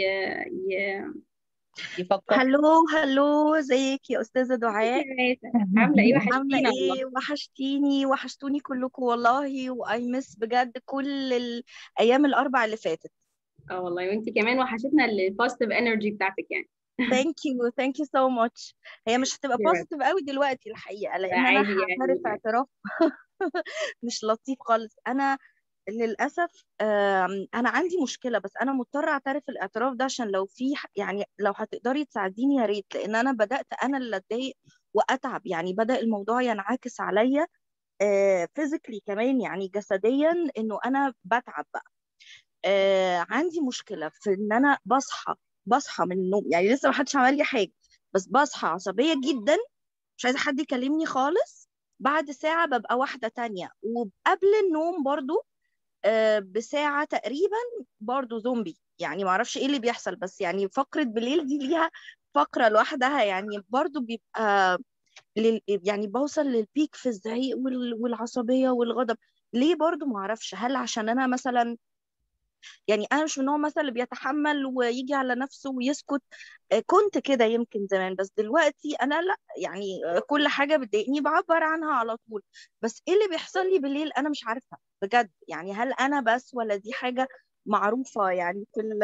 يفكر. هلو هلو، ازيك يا استاذه دعاء؟ يا ميسة، عامله ايه؟ عامله وحشتينا والله. ايه؟ وحشتوني كلكم والله، واي مس بجد كل الايام الاربع اللي فاتت. اه والله، وانت كمان وحشتنا البوزيتيف انرجي بتاعتك يعني. ثانك يو سو ماتش. هي مش هتبقى يا رب. بوزيتيف قوي دلوقتي الحقيقه، لا لان انا عادي هعترف يعني. اعتراف مش لطيف خالص. انا للاسف انا عندي مشكله، بس انا مضطره اعترف الاعتراف ده عشان لو في يعني لو هتقدري تساعديني يا ريت، لان انا بدات انا اللي اتضايق واتعب. يعني بدا الموضوع ينعكس عليا فيزيكلي كمان، يعني جسديا، انه انا بتعب بقى. عندي مشكله في ان انا بصحى من النوم، يعني لسه ما حدش عمل لي حاجه، بس بصحى عصبيه جدا، مش عايزه حد يكلمني خالص، بعد ساعة ببقى واحدة تانية، وقبل النوم برضو بساعة تقريبا برضو زومبي. يعني معرفش ايه اللي بيحصل، بس يعني فقرة بالليل دي ليها فقرة لوحدها، يعني برضو بيبقى يعني بوصل للبيك في الزعيق والعصبية والغضب. ليه برضو معرفش، هل عشان انا مثلا، يعني انا مش من النوع مثلا اللي بيتحمل ويجي على نفسه ويسكت. كنت كده يمكن زمان، بس دلوقتي انا لا، يعني كل حاجه بتضايقني بعبر عنها على طول. بس ايه اللي بيحصل لي بالليل انا مش عارفه بجد، يعني هل انا بس ولا دي حاجه معروفه يعني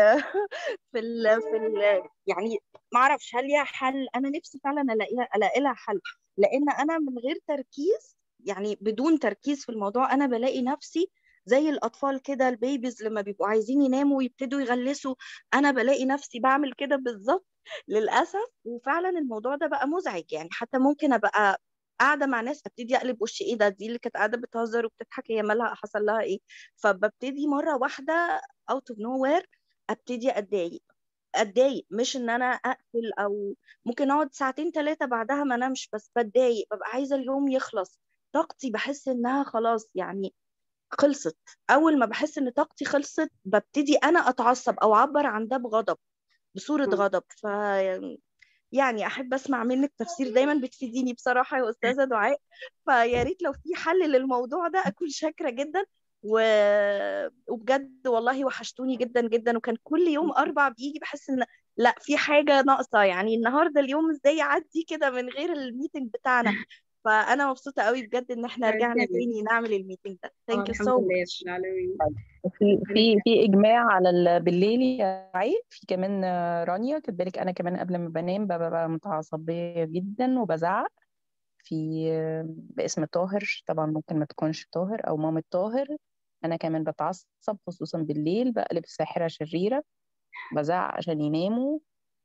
يعني ما اعرفش هل ليها حل. انا نفسي فعلا الاقي لها حل، لان انا من غير تركيز، يعني بدون تركيز في الموضوع، انا بلاقي نفسي زي الاطفال كده، البيبيز لما بيبقوا عايزين يناموا ويبتدوا يغلسوا، انا بلاقي نفسي بعمل كده بالظبط للاسف. وفعلا الموضوع ده بقى مزعج، يعني حتى ممكن ابقى قاعده مع ناس ابتدي اقلب وشي، ايه ده، دي اللي كانت قاعده بتهزر وبتضحك هي مالها، حصل لها ايه؟ فببتدي مره واحده out of nowhere ابتدي اتضايق، مش ان انا اقفل، او ممكن اقعد ساعتين ثلاثه بعدها ما انامش، بس بتضايق، ببقى عايزه اليوم يخلص. طاقتي بحس انها خلاص يعني خلصت. اول ما بحس ان طاقتي خلصت ببتدي انا اتعصب او اعبر عن ده بغضب، بصورة مم. غضب. يعني احب اسمع منك تفسير، دايما بتفيديني بصراحة يا استاذة دعاء. فيا ريت لو في حل للموضوع ده اكون شاكرة جدا. و... وبجد والله وحشتوني جدا جدا، وكان كل يوم اربع بيجي بحس ان لا، في حاجة ناقصة، يعني النهاردة اليوم ازاي يعدي كده من غير الميتنج بتاعنا. فانا مبسوطة قوي بجد ان احنا رجعنا تاني نعمل الميتنج ده. Thank you الحمد so لله much. رب العالمين. في اجماع على بالليل يا عيد. في كمان رانيا كاتبه لك انا كمان قبل ما بنام ببقى متعصبيه جدا وبزعق في باسم طاهر. طبعا ممكن ما تكونش طاهر او مامة طاهر. انا كمان بتعصب خصوصا بالليل، بقلب ساحره شريره، بزعق عشان يناموا.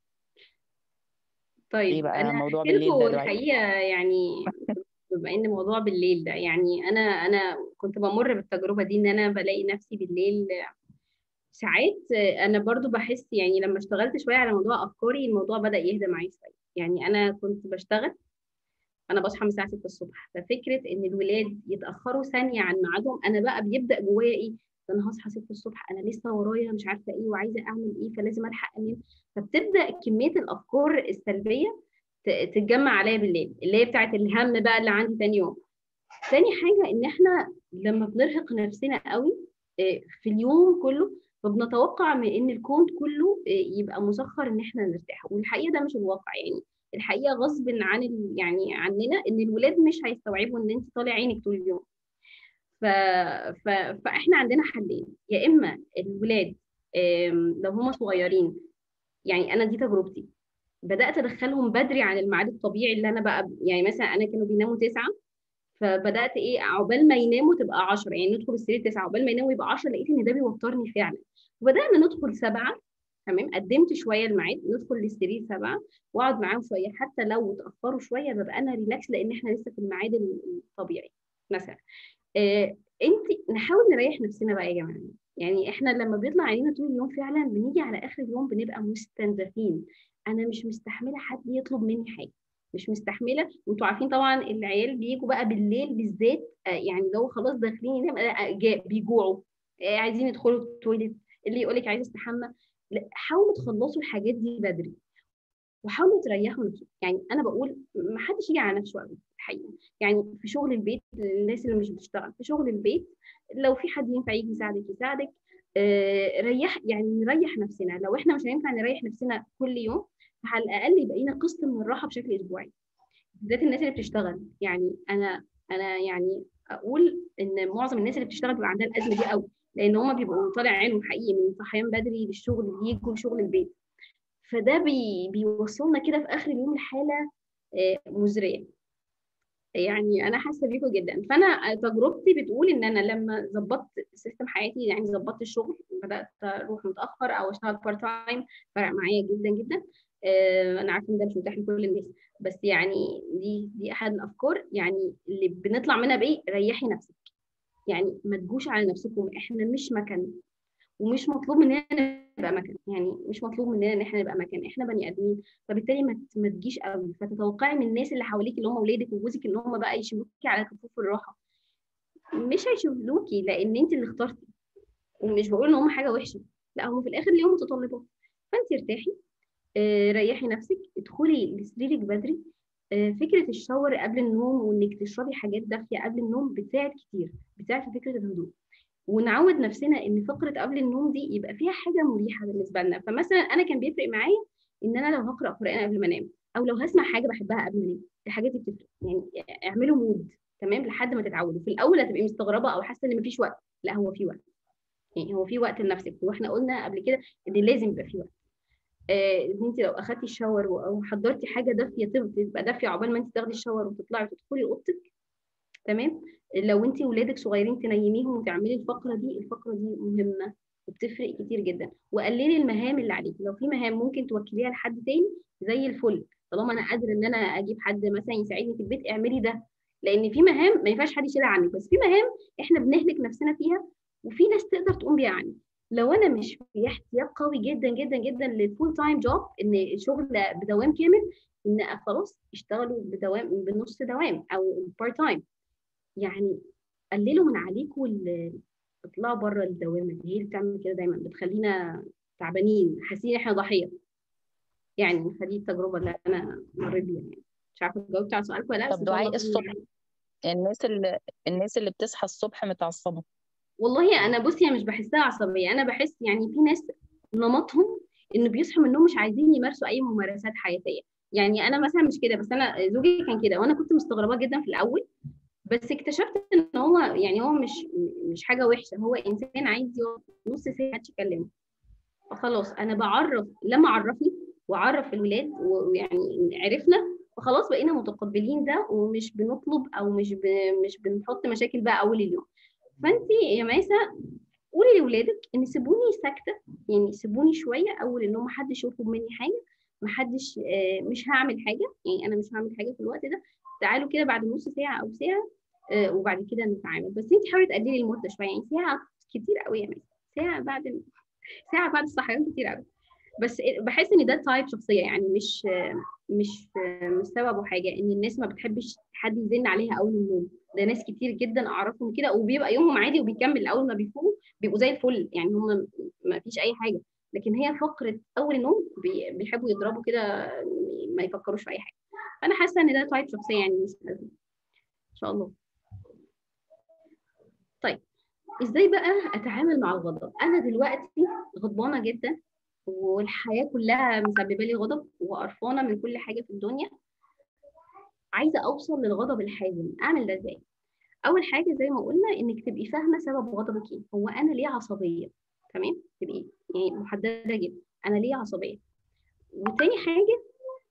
ايه طيب انا بقى موضوع هحكي بالليل لكم ده دعاء؟ الحقيقه، يعني بما ان موضوع بالليل ده، يعني انا كنت بمر بالتجربه دي، ان انا بلاقي نفسي بالليل ساعات. انا برضو بحس يعني لما اشتغلت شويه على موضوع افكاري، الموضوع بدأ يهدى معايا شويه. يعني انا كنت بشتغل، انا بصحى من الساعه 6 الصبح، ففكره ان الولاد يتاخروا ثانيه عن ميعادهم انا بقى بيبدا جوايا ايه، ده انا هصحى 6 الصبح، انا لسه ورايا مش عارفه ايه وعايزه اعمل ايه، فلازم الحق انام. فبتبدا كميه الافكار السلبيه تتجمع عليا بالليل، اللي هي بتاعت الهم بقى اللي عندي تاني يوم. تاني حاجه ان احنا لما بنرهق نفسنا قوي في اليوم كله، فبنتوقع من ان الكون كله يبقى مسخر ان احنا نرتاح، والحقيقه ده مش الواقع. يعني الحقيقه غصب عن يعني عننا ان الولاد مش هيستوعبوا ان انت طالع عينك طول اليوم. ف... ف... فاحنا عندنا حلين، يا اما الولاد لو هم صغيرين، يعني انا دي تجربتي، بدات ادخلهم بدري عن الميعاد الطبيعي اللي انا بقى، يعني مثلا انا كانوا بيناموا 9، فبدات ايه عقبال ما يناموا تبقى 10، يعني ندخل السرير 9 عقبال ما يناموا يبقى 10، لقيت ان ده بيوترني فعلا. وبدانا ندخل 7، تمام، قدمت شويه الميعاد، ندخل للسرير 7 واقعد معاهم شويه، حتى لو اتاخروا شويه ببقى انا ريلاكس لان احنا لسه في الميعاد الطبيعي مثلا. انت نحاول نريح نفسنا بقى يا جماعه. يعني احنا لما بيطلع علينا طول اليوم فعلا بنيجي على اخر اليوم بنبقى مستنزفين. انا مش مستحمله حد يطلب مني حاجه، مش مستحمله. وانتوا عارفين طبعا العيال بيجوا بقى بالليل بالذات، يعني لو خلاص داخلين ينام بيجوعوا، عايزين يدخلوا التويليت، اللي يقولك عايز استحمى. لا، حاولوا تخلصوا الحاجات دي بدري، وحاولوا تريحوا نفسكم. يعني انا بقول ما حدش يجي على نفسه قوي الحقيقه. يعني في شغل البيت، الناس اللي مش بتشتغل في شغل البيت، لو في حد ينفع يجي يساعدك يساعدك. ريح، يعني نريح نفسنا. لو احنا مش هينفع نريح نفسنا كل يوم، فعلى الاقل يبقى لنا قسط من الراحه بشكل اسبوعي، بالذات الناس اللي بتشتغل. يعني انا يعني اقول ان معظم الناس اللي بتشتغل بيبقى عندها الازمه دي قوي، لان هم بيبقوا طالع عينهم حقيقي من صحيان بدري للشغل، يجوا لشغل البيت. فده بيوصلنا كده في اخر اليوم لحاله مزريه. يعني انا حاسه بيكم جدا. فانا تجربتي بتقول ان انا لما ظبطت سيستم حياتي، يعني ظبطت الشغل، بدات اروح متاخر او اشتغل بارت تايم، فرق معايا جدا جدا. انا عارفه ان ده مش متاح لكل الناس، بس يعني دي احد الافكار يعني اللي بنطلع منها بايه، ريحي نفسك. يعني ما تجوش على نفسكم، احنا مش مكان. ومش مطلوب مننا نبقى مكان، يعني مش مطلوب مننا ان احنا نبقى مكان، احنا بني ادمين. فبالتالي ما تجيش قوي فتتوقعي من الناس اللي حواليك اللي هم اولادك وجوزك ان هم بقى يشيلوكي على كفوف الراحه. مش هيشيلوكي، لان انت اللي اخترتي. ومش بقول ان هم حاجه وحشه، لا، هم في الاخر ليهم متطلبات. فانت ارتاحي، ريحي نفسك، ادخلي لسريرك بدري. فكره الشاور قبل النوم وانك تشربي حاجات دافيه قبل النوم بتساعد كتير، بتساعد في فكره الهدوء. ونعود نفسنا ان فقره قبل النوم دي يبقى فيها حاجه مريحه بالنسبه لنا. فمثلا انا كان بيفرق معايا ان انا لو هقرا قران قبل ما انام، او لو هسمع حاجه بحبها قبل ما انام. الحاجات دي بتفرق، يعني اعملوا مود تمام لحد ما تتعودوا. في الاول هتبقي مستغربه او حاسه ان مفيش وقت، لا هو في وقت، يعني هو في وقت لنفسك. واحنا قلنا قبل كده ان لازم يبقى في وقت. ان انت لو اخدتي الشاور او حضرتي حاجه دافيه تبقى دافيه عقبال ما انت تاخدي الشاور وتطلعي وتدخلي اوضتك، تمام. لو انت ولادك صغيرين تنيميهم وتعملي الفقره دي، الفقره دي مهمه وبتفرق كتير جدا. وقللي المهام اللي عليكي، لو في مهام ممكن توكليها لحد تاني زي الفل، طالما انا قادره ان انا اجيب حد مثلا يساعدني في البيت اعملي ده. لان في مهام ما ينفعش حد يشيلها عنك، بس في مهام احنا بنهلك نفسنا فيها وفي ناس تقدر تقوم بيها عني. لو انا مش في احتياج قوي جدا جدا جدا للفول تايم جوب، ان الشغل بدوام كامل، ان خلاص اشتغلوا بدوام بنص دوام او بارت تايم. يعني قللوا من عليكم اطلعوا بره الدوامه دي، هي اللي بتعمل كده دايما، بتخلينا تعبانين حاسين احنا ضحيه. يعني فدي التجربه اللي انا مريت بيها يعني. مش عارفه جاوبت على سؤالك ولا لا، بس طب ان شاء الله دعاء أكون الصبح، معاكي. الناس اللي بتصحى الصبح متعصبة. والله انا بصي، انا مش بحسها عصبيه، انا بحس يعني في ناس نمطهم انه بيصحوا من النوم مش عايزين يمارسوا اي ممارسات حياتيه. يعني انا مثلا مش كده، بس انا زوجي كان كده وانا كنت مستغربه جدا في الاول. بس اكتشفت ان هو يعني هو مش حاجه وحشه، هو انسان عايز يقعد نص ساعه محدش يكلمه. فخلاص انا بعرف لما عرفني وعرف الولاد ويعني عرفنا، فخلاص بقينا متقبلين ده ومش بنطلب او مش بنحط مشاكل بقى اول اليوم. فانت يا ميسة قولي لاولادك ان سيبوني ساكته، يعني سيبوني شويه اول النوم، محدش يطلب مني حاجه، محدش مش هعمل حاجه، يعني انا مش هعمل حاجه في الوقت ده. تعالوا كده بعد نص ساعه او ساعه، وبعد كده نتعامل. بس انت حاولي تقللي المده شويه، يعني ساعه كتير قوي يا ميسة، ساعه بعد الصحيان كتير قوي. بس بحس ان ده تايب شخصيه، يعني مش سببه حاجه ان الناس ما بتحبش حد يزن عليها اول النوم. ده ناس كتير جدا اعرفهم كده وبيبقى يومهم عادي وبيكمل اول ما بيفوقوا بيبقوا زي الفل، يعني هم ما فيش اي حاجه. لكن هي فقره اول النوم بيحبوا يضربوا كده، ما يفكروش في اي حاجه. فانا حاسه ان ده تايب شخصيه، يعني مش لازم ان شاء الله. طيب ازاي بقى اتعامل مع الغضب؟ انا دلوقتي غضبانه جدا والحياه كلها مسببه لي غضب وقرفانه من كل حاجه في الدنيا، عايزه اوصل للغضب الحازم. اعمل ده ازاي؟ اول حاجه زي ما قلنا انك تبقي فاهمه سبب غضبك ايه، هو انا ليه عصبيه، تمام، تبقي يعني محدده جدا انا ليه عصبيه. وتاني حاجه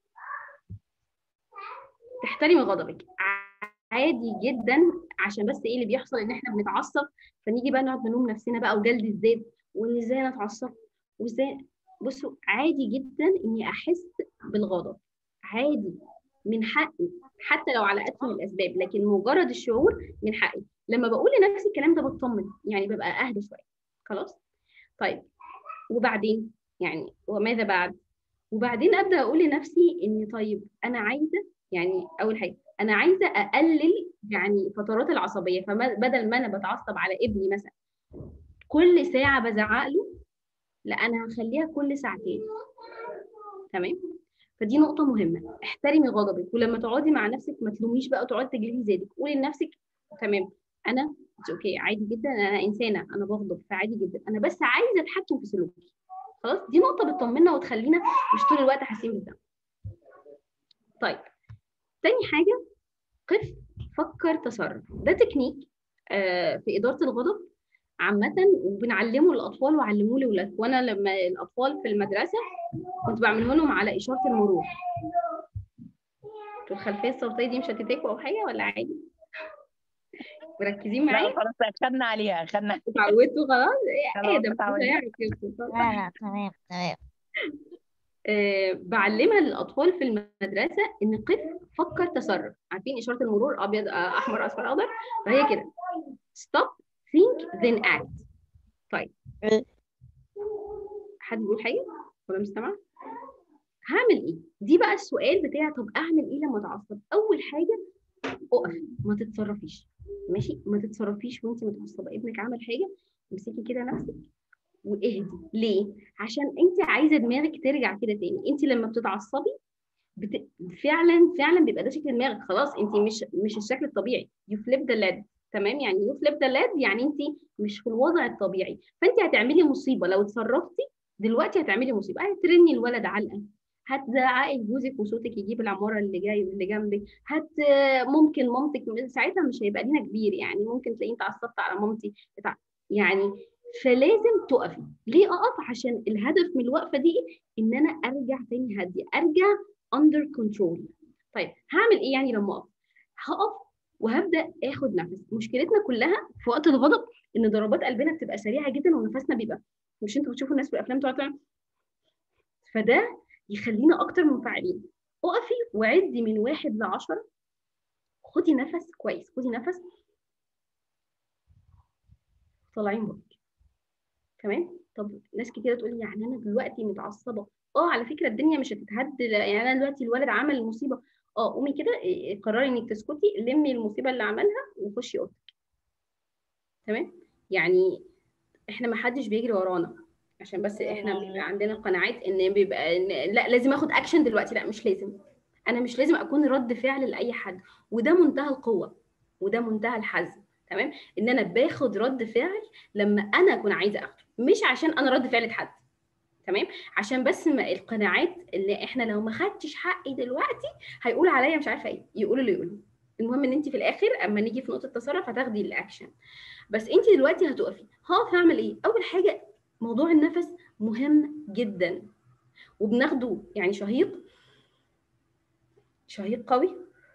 تحترمي غضبك. عادي جدا، عشان بس ايه اللي بيحصل ان احنا بنتعصب فنيجي بقى نقعد نلوم نفسنا بقى وجلد الذات وان ازاي انا اتعصب وازاي. بصوا عادي جدا اني احس بالغضب، عادي، من حقي، حتى لو على اتفه الاسباب، لكن مجرد الشعور من حقي. لما بقول لنفسي الكلام ده بطمن، يعني ببقى اهدى شويه. خلاص. طيب وبعدين يعني وماذا بعد؟ وبعدين ابدا اقول لنفسي ان طيب انا عايزه، يعني اول حاجه انا عايزه اقلل يعني فترات العصبيه. فبدل ما انا بتعصب على ابني مثلا كل ساعه بزعق له، لا انا هخليها كل ساعتين، تمام. فدي نقطه مهمه، احترمي غضبك. ولما تقعدي مع نفسك ما تلوميش بقى وتقعدي تجلدي ذاتك، قولي لنفسك تمام انا اوكي، عادي جدا، انا انسانه، انا بغضب، فعادي جدا، انا بس عايزه اتحكم في سلوكي. خلاص، دي نقطه بتطمنا وتخلينا مش طول الوقت حاسين بالذنب. طيب تاني حاجه قف، فكر، تصرف. ده تكنيك في إدارة الغضب عامة، وبنعلمه للأطفال وعلموه لأولادكم. وأنا لما الأطفال في المدرسة كنت بعمله لهم على إشارة المرور. الخلفية الصوتية دي مشتتاكوا أو حاجة ولا عادي؟ مركزين لا معايا؟ خلاص، اخدنا عليها، اخدنا. اتعودتوا خلاص؟ إيه خلاص ده مش اتعودنا. هيعرف يوصل. لا لا تمام تمام. بعلمها للأطفال في المدرسة إن قف، فكر، تصرف. عارفين إشارة المرور أبيض أحمر أصفر أخضر؟ فهي كده stop think then act. طيب حد يقول حاجه ولا مستمع؟ هعمل ايه؟ دي بقى السؤال بتاع طب اعمل ايه لما اتعصب؟ اول حاجه اقفي، ما تتصرفيش. ماشي؟ ما تتصرفيش وانت متعصبه. ابنك عمل حاجه، امسكي كده نفسك واهدي. ليه؟ عشان انت عايزه دماغك ترجع كده تاني. انت لما بتتعصبي فعلا بيبقى ده شكل دماغك. خلاص انت مش الشكل الطبيعي. يو فليب ذا لاد. تمام؟ يعني يو فليب ذا لاد يعني انت مش في الوضع الطبيعي. فانت هتعملي مصيبه لو اتصرفتي دلوقتي. هتعملي مصيبه، هترني الولد علقه، هتزعقي لجوزك وصوتك يجيب العماره اللي جاي واللي جنبك، ممكن مامتك ساعتها مش هيبقى لينا كبير، يعني ممكن تلاقيني اتعصبت على مامتي يعني. فلازم تقفي. ليه اقف؟ عشان الهدف من الوقفه دي ان انا ارجع تاني هاديه، ارجع under control. طيب هعمل ايه يعني لما اقف؟ هقف وهبدا اخد نفس. مشكلتنا كلها في وقت الغضب ان ضربات قلبنا بتبقى سريعه جدا ونفسنا بيبقى، مش انتوا بتشوفوا الناس في الافلام تقعد، فده يخلينا اكتر منفعلين. اقفي وعدي من 1 ل10. خدي نفس كويس، خدي نفس، طالعين بقى. تمام؟ طب ناس كتير تقول لي يعني انا دلوقتي متعصبه. على فكره الدنيا مش هتتهد، يعني انا دلوقتي الولد عمل المصيبه، قومي كده قرري انك تسكتي، لمي المصيبه اللي عملها وخشي اوضتك. تمام؟ يعني احنا ما حدش بيجري ورانا، عشان بس احنا بيبقى عندنا قناعات ان بيبقى لا لازم اخد اكشن دلوقتي. لا، مش لازم. انا مش لازم اكون رد فعل لاي حد، وده منتهى القوه وده منتهى الحزم. تمام؟ ان انا باخد رد فعل لما انا اكون عايزه اخده، مش عشان انا رد فعل حد. تمام؟ عشان بس ما القناعات اللي احنا لو ما خدتش حقي دلوقتي هيقول عليا مش عارفه ايه، يقول اللي يقوله. المهم ان انت في الاخر اما نيجي في نقطه التصرف هتاخدي الاكشن. بس انت دلوقتي هتقفي. هقف هعمل ايه؟ اول حاجه موضوع النفس مهم جدا، وبناخده يعني شهيق قوي،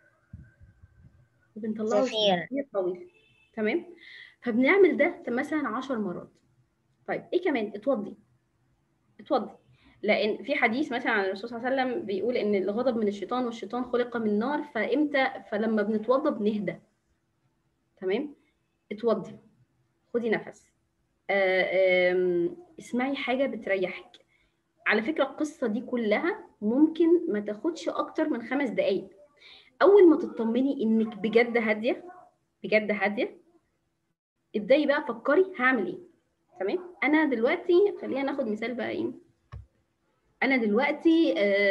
وبنطلعه زفير. زفير طويل. تمام؟ فبنعمل ده مثلا 10 مرات. طيب ايه كمان؟ اتوضي. لان في حديث مثلا عن الرسول صلى الله عليه وسلم بيقول ان الغضب من الشيطان والشيطان خلق من نار. فلما بنتوضى بنهدى. تمام؟ اتوضي، خدي نفس، اسمعي حاجه بتريحك. على فكرة القصة دي كلها ممكن ما تاخدش أكتر من 5 دقايق. أول ما تطمني إنك بجد هادية، بجد هادية، ابدأي بقى فكري هعمل إيه. تمام؟ أنا دلوقتي خلينا ناخد مثال بقى إيه. أنا دلوقتي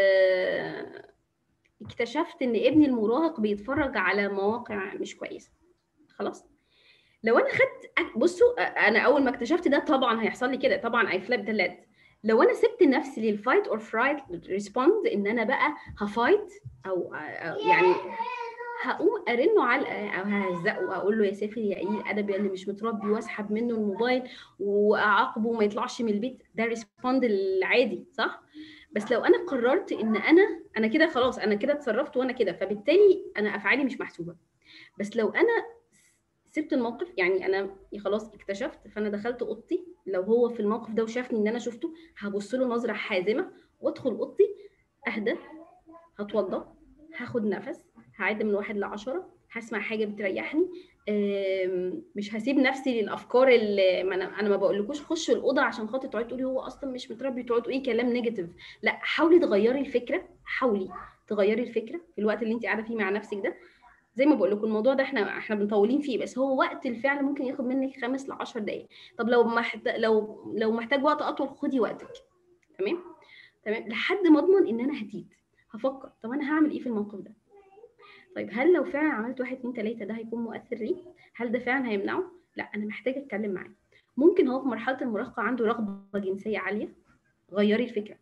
اكتشفت إن ابني المراهق بيتفرج على مواقع مش كويسة. خلاص؟ لو أنا بصوا، أنا أول ما اكتشفت ده طبعا هيحصل لي كده، طبعا I flipped the lid. لو انا سبت نفسي للفايت اور فرايت ريسبوند، ان انا بقى هفايت او يعني هقوم ارنه علقه او ههزقه واقول له يا سافر يا قليل الادب يا اللي مش متربي، واسحب منه الموبايل واعاقبه وما يطلعش من البيت، ده ريسبوند العادي صح؟ بس لو انا قررت ان انا كده خلاص، انا كده اتصرفت وانا كده، فبالتالي انا افعالي مش محسوبه. بس لو انا سبت الموقف، يعني انا خلاص اكتشفت، فانا دخلت اوضتي. لو هو في الموقف ده وشافني ان انا شفته، هبص له نظره حازمه وادخل اوضتي، اهدى، هتوضى، هاخد نفس، هعد من 1 ل10، هسمع حاجه بتريحني. مش هسيب نفسي للافكار اللي انا ما بقولكوش خش الاوضه عشان خاطر تقعدي تقولي هو اصلا مش متربي، تقعدي تقولي كلام نيجاتيف. لا، حاولي تغيري الفكره، حاولي تغيري الفكره في الوقت اللي انت قاعده فيه مع نفسك ده. زي ما بقول لكم الموضوع ده احنا بنطولين فيه، بس هو وقت الفعل ممكن ياخد منك 5 ل10 دقائق. طب لو محتاج وقت اطول خدي وقتك. تمام؟ لحد ما اضمن ان انا هديت، هفكر طب انا هعمل ايه في الموقف ده. طيب هل لو فعلا عملت 1 2 3 ده هيكون مؤثر ليه؟ هل ده فعلا هيمنعه؟ لا، انا محتاجه اتكلم معاه. ممكن هو في مرحله المراهقه عنده رغبه جنسيه عاليه، غيري الفكره.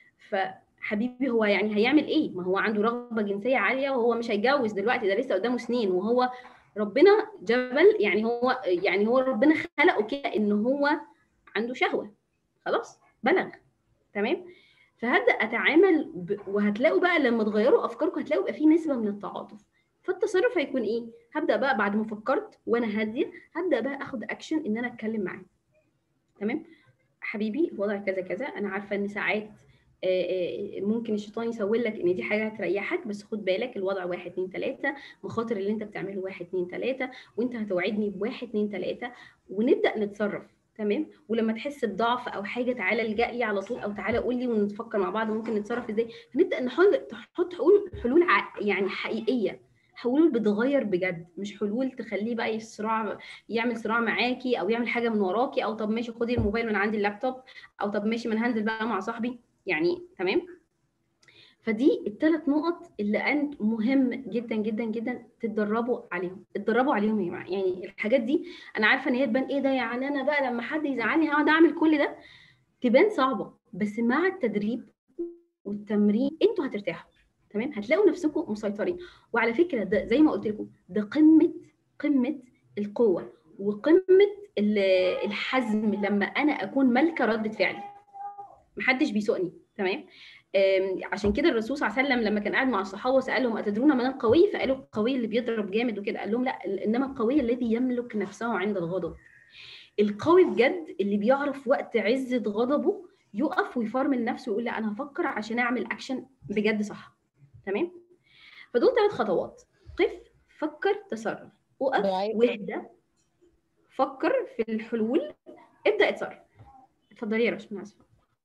فحبيبي هو يعني هيعمل ايه؟ ما هو عنده رغبه جنسيه عاليه وهو مش هيتجوز دلوقتي، ده لسه قدامه سنين، وهو ربنا جبل، يعني هو ربنا خلقه كده ان هو عنده شهوه. خلاص بلغ. تمام؟ فهبدا اتعامل وهتلاقوا بقى لما تغيروا افكاركم هتلاقوا بقى في نسبه من التعاطف. فالتصرف هيكون ايه؟ هبدا بقى بعد ما فكرت وانا هاديه، هبدا بقى اخد اكشن ان انا اتكلم معاه. تمام؟ حبيبي الوضع كذا كذا، انا عارفه ان ساعات ممكن الشيطان يسول لك ان دي حاجه هتريحك، بس خد بالك الوضع 1 2 3، مخاطر اللي انت بتعمله 1 2 3، وانت هتوعدني ب1 2 3، ونبدا نتصرف. تمام. ولما تحس بضعف او حاجه تعالى الجا لي على طول، او تعالى قول لي ونفكر مع بعض ممكن نتصرف ازاي. هنبدا نحط حلول يعني حقيقيه، حلول بتغير بجد، مش حلول تخليه بقى يعمل صراع معاكي او يعمل حاجه من وراكي، او طب ماشي خدي الموبايل من عندي اللابتوب، او طب ماشي ما انا هنزل بقى مع صاحبي يعني. تمام. فدي الثلاث نقط اللي انت مهم جدا جدا جدا تتدربوا عليهم. اتدربوا عليهم يا جماعه. يعني الحاجات دي انا عارفه ان هي تبان ايه ده، يعني انا بقى لما حد يزعلني هقعد اعمل كل ده، تبان صعبه، بس مع التدريب والتمرين انتوا هترتاحوا. تمام. هتلاقوا نفسكم مسيطرين. وعلى فكره ده زي ما قلت لكم، ده قمه القوه وقمه الحزم، لما انا اكون مالكه رده فعلي، محدش بيسوقني. تمام. عشان كده الرسول صلى الله عليه وسلم لما كان قاعد مع الصحابه وسالهم اتدرون من القوي، فقالوا القوي اللي بيضرب جامد وكده، قال لهم لا، انما القوي الذي يملك نفسه عند الغضب. القوي بجد اللي بيعرف وقت عزه غضبه يقف ويفرمل نفسه ويقول لا انا هفكر عشان اعمل اكشن بجد صح. تمام. فدول 3 خطوات: قف، فكر، تصرف. وقف دعاء، واهدى، فكر في الحلول، ابدا اتصرف. اتفضلي يا رشا، انا اسفه.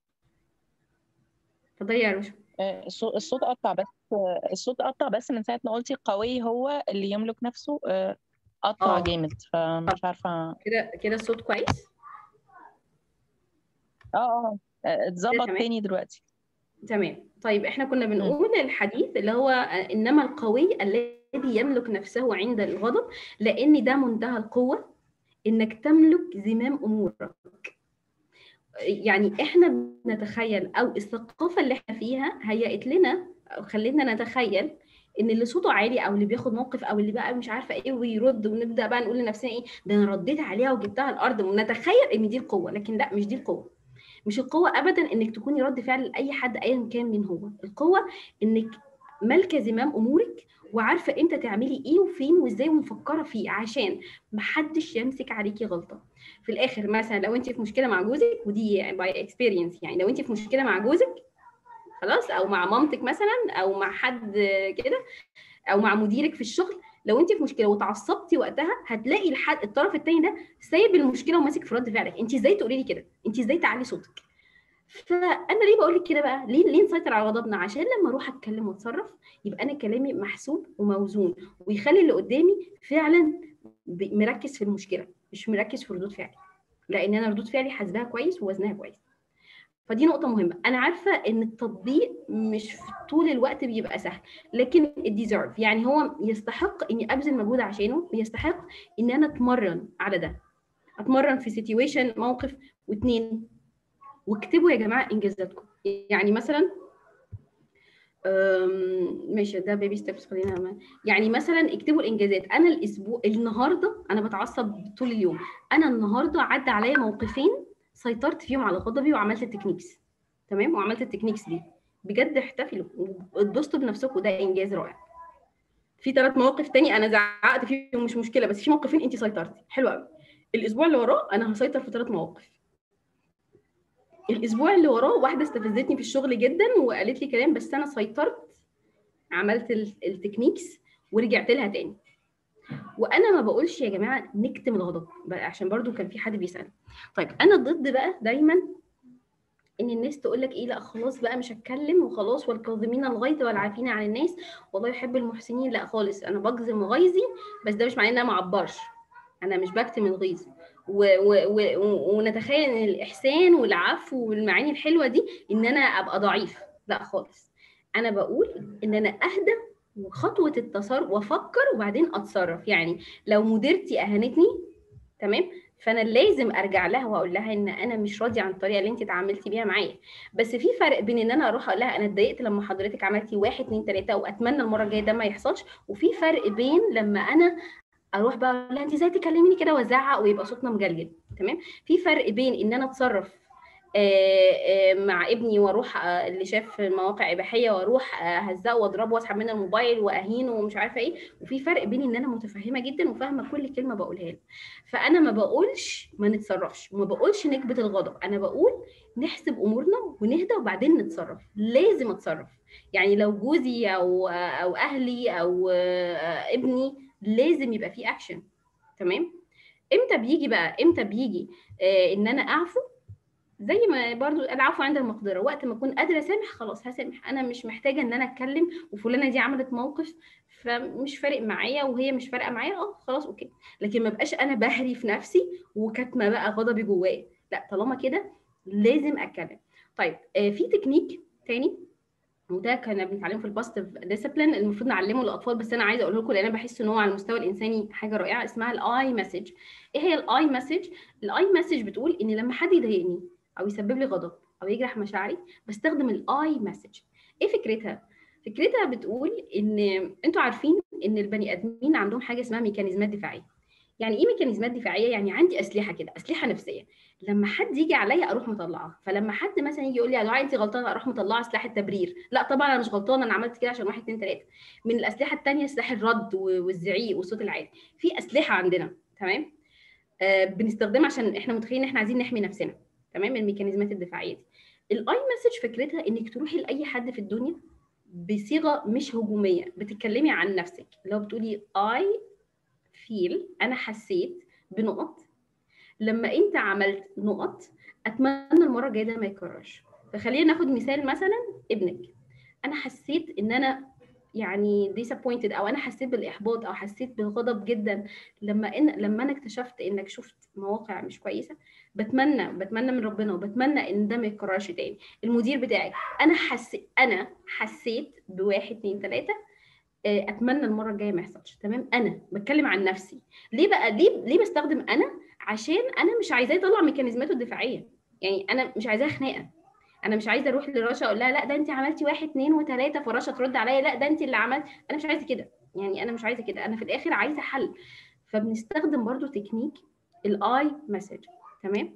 اتفضلي يا رشا. الصوت قطع بس. الصوت قطع بس من ساعة ما قلتي قوي هو اللي يملك نفسه. قطع اه جامد فمش عارفة. كده الصوت كويس. اه كده اتظبط تمام. تاني دلوقتي. تمام. طيب احنا كنا مم. بنقول الحديث اللي هو انما القوي الذي يملك نفسه عند الغضب، لان ده منتهى القوة، انك تملك زمام امورك. يعني احنا بنتخيل، او الثقافة اللي احنا فيها هيئت لنا او خلتنا نتخيل ان اللي صوته عالي او اللي بياخد موقف او اللي بقى مش عارفه ايه ويرد، ونبدا بقى نقول لنفسنا ايه ده انا رديت عليها وجبتها الارض، ونتخيل ان دي القوه. لكن لا، مش دي القوه. مش القوة أبدا إنك تكوني رد فعل لأي حد أيا كان مين هو. القوة إنك مالكة زمام أمورك، وعارفة إمتى تعملي إيه وفين وإزاي، ومفكرة فيه عشان محدش يمسك عليكي غلطة. في الآخر مثلا لو أنت في مشكلة مع جوزك، ودي باي اكسبيرينس، يعني لو أنت في مشكلة مع جوزك خلاص، أو مع مامتك مثلا، أو مع حد كده، او مع مديرك في الشغل، لو انت في مشكله واتعصبتي وقتها، هتلاقي الطرف الثاني ده سايب المشكله وماسك في رد فعلك. انت ازاي تقولي لي كده؟ انت ازاي تعلي صوتك؟ فانا ليه بقول لك كده بقى؟ ليه نسيطر على غضبنا؟ عشان لما اروح اتكلم واتصرف يبقى انا كلامي محسوب وموزون، ويخلي اللي قدامي فعلا مركز في المشكله، مش مركز في ردود فعلي، لان انا ردود فعلي حاسباها كويس ووزنها كويس. فدي نقطه مهمه. انا عارفه ان التطبيق مش في طول الوقت بيبقى سهل، لكن الديزيرف يعني هو يستحق اني ابذل مجهود عشانه، ويستحق ان انا اتمرن على ده، اتمرن في سيتويشن، موقف واتنين. واكتبوا يا جماعه انجازاتكم. يعني مثلا ماشي، ده بيبي ستيبس، خلينا يعني مثلا اكتبوا الانجازات. انا الاسبوع النهارده انا بتعصب طول اليوم، انا النهارده عدى عليا موقفين سيطرت فيهم على غضبي وعملت التكنيكس. تمام. وعملت التكنيكس دي بجد، احتفلوا واتبسطوا بنفسكم، ده انجاز رائع. في 3 مواقف تاني انا زعقت فيهم مش مشكله، بس في موقفين انت سيطرتي، حلو قوي. الاسبوع اللي وراه انا هسيطر في 3 مواقف. الاسبوع اللي وراه واحده استفزتني في الشغل جدا وقالت لي كلام، بس انا سيطرت، عملت التكنيكس ورجعت لها تاني. وانا ما بقولش يا جماعه نكتم الغضب بقى، عشان برضو كان في حد بيسال. طيب انا ضد بقى دايما ان الناس تقول لك ايه، لا خلاص بقى مش هتكلم وخلاص، والكاظمين الغيظ والعافين عن الناس والله يحب المحسنين. لا خالص، انا بجزم غيظي، بس ده مش معناه ان انا ما اعبرش. انا مش بكتم الغيظ ونتخيل ان الاحسان والعفو والمعاني الحلوه دي ان انا ابقى ضعيف. لا خالص، انا بقول ان انا اهدى وخطوه التصرف وافكر وبعدين اتصرف. يعني لو مديرتي اهانتني، تمام، فانا لازم ارجع لها واقول لها ان انا مش راضيه عن الطريقه اللي انت اتعاملتي بيها معايا. بس في فرق بين ان انا اروح اقول لها انا اتضايقت لما حضرتك عملتي 1 2 3 واتمنى المره الجايه ده ما يحصلش، وفي فرق بين لما انا اروح بقى اقول لها انت ازاي تكلميني كده وازعق ويبقى صوتنا مجلجل. تمام. في فرق بين ان انا اتصرف مع ابني واروح اللي شاف مواقع اباحيه واروح اهزقه واضربه واسحب منه الموبايل واهينه ومش عارفه ايه، وفي فرق بين ان انا متفهمه جدا وفاهمه كل كلمه بقولها له. فانا ما بقولش ما نتصرفش، وما بقولش نكبت الغضب، انا بقول نحسب امورنا ونهدى وبعدين نتصرف. لازم اتصرف. يعني لو جوزي او اهلي او ابني، لازم يبقى في اكشن. تمام. امتى بيجي ان انا اعفو؟ زي ما برضو العفو عند المقدره، وقت ما اكون قادره اسامح خلاص هسامح، انا مش محتاجه ان انا اتكلم وفلانه دي عملت موقف فمش فارق معايا وهي مش فارقه معايا، خلاص اوكي. لكن ما بقاش انا بهري في نفسي وكاتمه بقى غضبي جوايا، لا طالما كده لازم اتكلم. طيب في تكنيك تاني، وده كنا بنتعلمه في البوزيتيف ديسيبلين، المفروض نعلمه للاطفال، بس انا عايزه اقوله لكم لان انا بحس ان هو على المستوى الانساني حاجه رائعه، اسمها الاي مسج. ايه هي الاي مسج؟ الاي مسج بتقول ان لما حد يضايقني او يسبب لي غضب او يجرح مشاعري بستخدم الاي مسج. ايه فكرتها؟ فكرتها بتقول ان انتوا عارفين ان البني ادمين عندهم حاجه اسمها ميكانيزمات دفاعيه. يعني ايه ميكانيزمات دفاعيه؟ يعني عندي اسلحه كده، اسلحه نفسيه، لما حد يجي عليا اروح مطلعها. فلما حد مثلا يجي يقول لي يا دعاء انت غلطانه، اروح مطلعه سلاح التبرير، لا طبعا انا مش غلطانه، انا عملت كده عشان 1 2 3. من الاسلحه الثانيه سلاح الرد والزعيق والصوت العالي. في اسلحه عندنا، تمام؟ بنستخدمها عشان احنا متخيلين ان احنا عايزين نحمي نفسنا، تمام؟ الميكانيزمات الدفاعيه دي. الاي مسج فكرتها انك تروحي لاي حد في الدنيا بصيغه مش هجوميه، بتتكلمي عن نفسك، اللي هو بتقولي اي فيل، انا حسيت بنقط لما انت عملت نقط، اتمنى المره الجايه ده ما يتكررش. فخلينا ناخد مثال، مثلا ابنك، انا حسيت ان انا يعني disappointed، او انا حسيت بالاحباط او حسيت بالغضب جدا لما انا اكتشفت انك شفت مواقع مش كويسه. بتمنى من ربنا وبتمنى ان ده ما يتكررش تاني. المدير بتاعك، انا حسيت بواحد اتنين تلاته، اتمنى المره الجايه ما يحصلش، تمام؟ انا بتكلم عن نفسي. ليه بقى؟ ليه بستخدم انا؟ عشان انا مش عايزاه يطلع ميكانيزماته الدفاعيه. يعني انا مش عايزاها خناقه، انا مش عايزه اروح لرشا اقول لها لا ده انت عملتي 1 2 3، فرشا ترد عليا لا ده انت اللي عملت. انا مش عايزه كده، يعني انا مش عايزه كده، انا في الاخر عايزه حل. فبنستخدم برضو تكنيك الاي مسج، تمام؟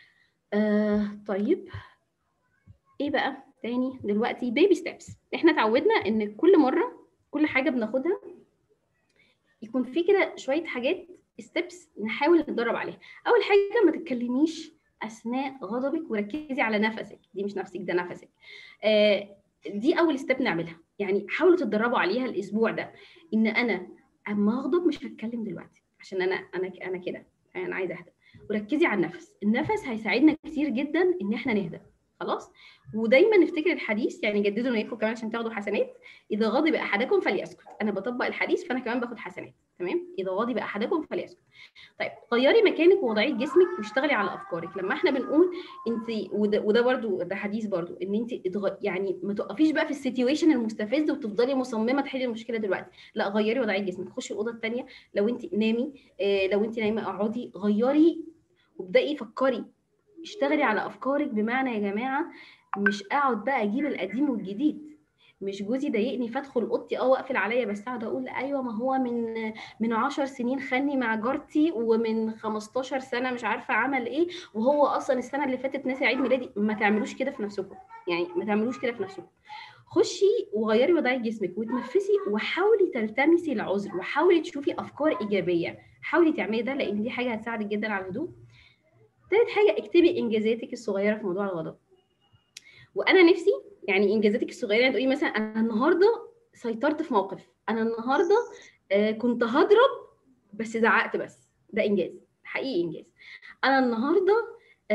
طيب ايه بقى تاني دلوقتي؟ بيبي ستيبس. احنا اتعودنا ان كل مره كل حاجه بناخدها يكون في كده شويه حاجات ستيبس نحاول نتدرب عليها. اول حاجه، ما تتكلميش اثناء غضبك وركزي على نفسك، دي مش نفسك ده نفسك. دي اول ستيب نعملها، يعني حاولوا تتدربوا عليها الاسبوع ده، ان انا اما اغضب مش هتكلم دلوقتي عشان انا كده، انا عايزه اهدى. وركزي على النفس هيساعدنا كتير جدا ان احنا نهدى، خلاص. ودايما نفتكر الحديث، يعني جددوا نيتكم كمان عشان تاخدوا حسنات. اذا غضب احدكم فليسكت. انا بطبق الحديث فانا كمان باخد حسنات، تمام؟ اذا غضب احدكم فليسكت. طيب غيري مكانك ووضعيه جسمك واشتغلي على افكارك. لما احنا بنقول انت، وده برضو ده حديث برضو، ان انت يعني ما تقفيش بقى في السيتويشن المستفز وتفضلي مصممه تحلي المشكله دلوقتي، لا غيري وضعيه جسمك، خشي الاوضه الثانيه. لو انت نامي، لو انت نايمه اقعدي، غيري وابداي فكري، اشتغلي على افكارك. بمعنى يا جماعه مش اقعد بقى اجيب القديم والجديد. مش جوزي ضايقني فادخل اوضتي واقفل عليا بس، اقعد اقول ايوه ما هو من 10 سنين خاني مع جارتي، ومن 15 سنه مش عارفه عمل ايه، وهو اصلا السنه اللي فاتت ناسي عيد ميلادي. ما تعملوش كده في نفسكم، يعني ما تعملوش كده في نفسكم. خشي وغيري وضعيه جسمك وتنفسي وحاولي تلتمسي العذر وحاولي تشوفي افكار ايجابيه. حاولي تعملي ده لان دي حاجه هتساعدك جدا على الهدوء. تالت حاجه، اكتبي انجازاتك الصغيره في موضوع الغضب. وانا نفسي يعني انجازاتك الصغيره، يعني تقولي مثلا انا النهارده سيطرت في موقف، انا النهارده كنت هضرب بس زعقت بس، ده انجاز حقيقي، انجاز. انا النهارده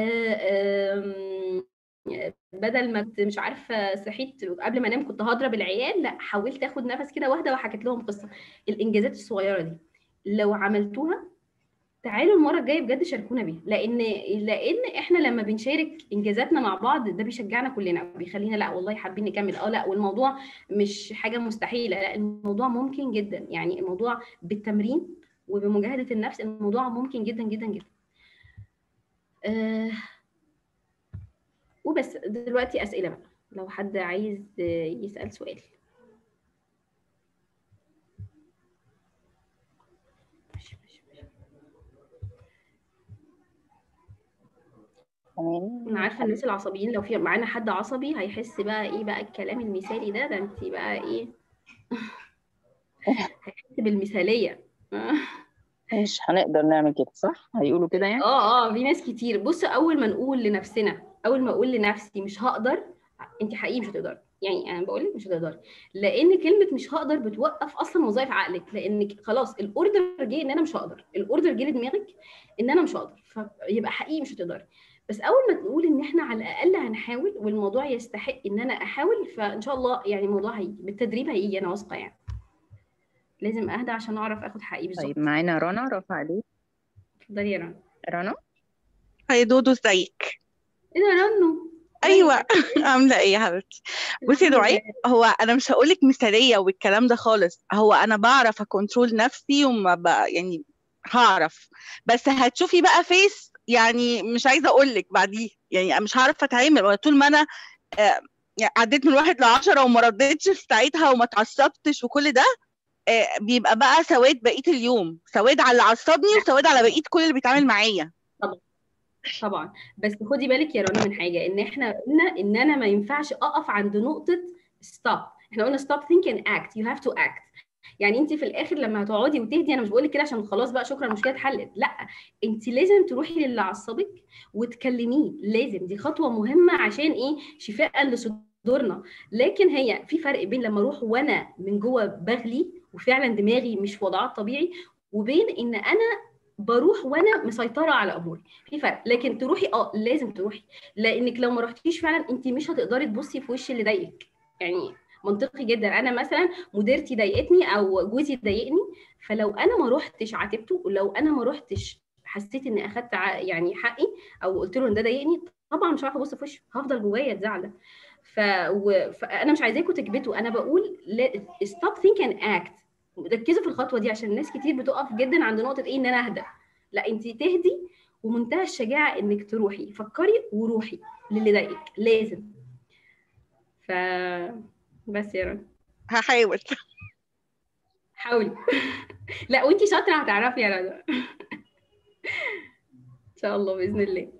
بدل ما كنت مش عارفه صحيت قبل ما انام كنت هضرب العيال، لا حاولت اخد نفس كده واحده وحكيت لهم قصه. الانجازات الصغيره دي لو عملتوها تعالوا المره الجايه بجد شاركونا بيها، لان احنا لما بنشارك انجازاتنا مع بعض ده بيشجعنا كلنا، بيخلينا لا والله حابين نكمل، لا والموضوع مش حاجه مستحيله، لا الموضوع ممكن جدا، يعني الموضوع بالتمرين وبمجاهده النفس الموضوع ممكن جدا جدا جدا. وبس دلوقتي اسئله بقى لو حد عايز يسال سؤال. انا عارفه الناس العصبيين لو في معانا حد عصبي هيحس بقى ايه بقى الكلام المثالي ده انت بقى ايه هيحس بالمثاليه. مش هنقدر نعمل كده صح؟ هيقولوا كده يعني؟ في ناس كتير. بص اول ما نقول لنفسنا، اول ما اقول لنفسي مش هقدر، انت حقيقي مش هتقدر. يعني انا بقول لك مش هتقدري، لان كلمه مش هقدر بتوقف اصلا وظائف عقلك، لانك خلاص الاوردر جه ان انا مش هقدر، الاوردر جه لدماغك ان انا مش هقدر، فيبقى حقيقي مش هتقدري. بس اول ما تقول ان احنا على الاقل هنحاول والموضوع يستحق ان انا احاول، فان شاء الله يعني الموضوع هيجي بالتدريب، هيجي انا واثقه يعني. لازم اهدى عشان اعرف اخد حقي بالظبط. طيب معانا رنا، رافعه عليك. اتفضلي يا رنا. رنا هاي دودو، ازيك؟ ايه ده رنو؟ ايوه. عامله ايه يا حبيبتي؟ بصي يا الحمد دعاء، لله. هو انا مش هقولك مثاليه والكلام ده خالص، هو انا بعرف اكونترول نفسي وما يعني هعرف، بس هتشوفي بقى فيس، يعني مش عايزه اقولك بعديه، يعني مش هعرف اتعامل طول ما انا يعني عديت من 1 ل10 وما ردتش في ساعتها وما اتعصبتش وكل ده، بيبقى بقى سواد بقيه اليوم، سواد على اللي عصبني وسواد على بقيه كل اللي بيتعامل معايا. طبعا طبعا. بس خدي بالك يا رنا من حاجه، ان احنا قلنا ان انا ما ينفعش اقف عند نقطه ستوب. احنا قلنا ستوب ثينك اند اكت، يو هاف تو اكت. يعني انت في الاخر لما هتقعدي وتهدي، انا مش بقول لك كده عشان خلاص بقى شكرا المشكله اتحلت، لا، انت لازم تروحي للي عصبك وتكلميه، لازم، دي خطوه مهمه عشان ايه؟ شفاء لصدورنا. لكن هي في فرق بين لما اروح وانا من جوه بغلي وفعلا دماغي مش في وضعها الطبيعي، وبين ان انا بروح وانا مسيطره على اموري، في فرق. لكن تروحي لازم تروحي، لانك لو ما رحتيش فعلا انت مش هتقدري تبصي في وش اللي ضايقك. يعني منطقي جدا، انا مثلا مديرتي ضايقتني او جوزي ضايقني، فلو انا ما رحتش عاتبته، ولو انا ما رحتش حسيت اني اخدت يعني حقي او قلت له ان ده ضايقني، طبعا مش عارفه ابص في وشه، هفضل جوايا الزعل ده. فانا مش عايزاكم تكبتوا، انا بقول ستوب ثينك اند اكت. ركزوا في الخطوه دي، عشان ناس كتير بتقف جدا عند نقطه ايه؟ ان انا اهدى. لا، انت تهدي ومنتهى الشجاعه انك تروحي فكري وروحي للي ضايقك، لازم. ف بس يا رنا هحاول. حاولي. لا، وانتي شاطره هتعرفي يا رنا. ان شاء الله باذن الله.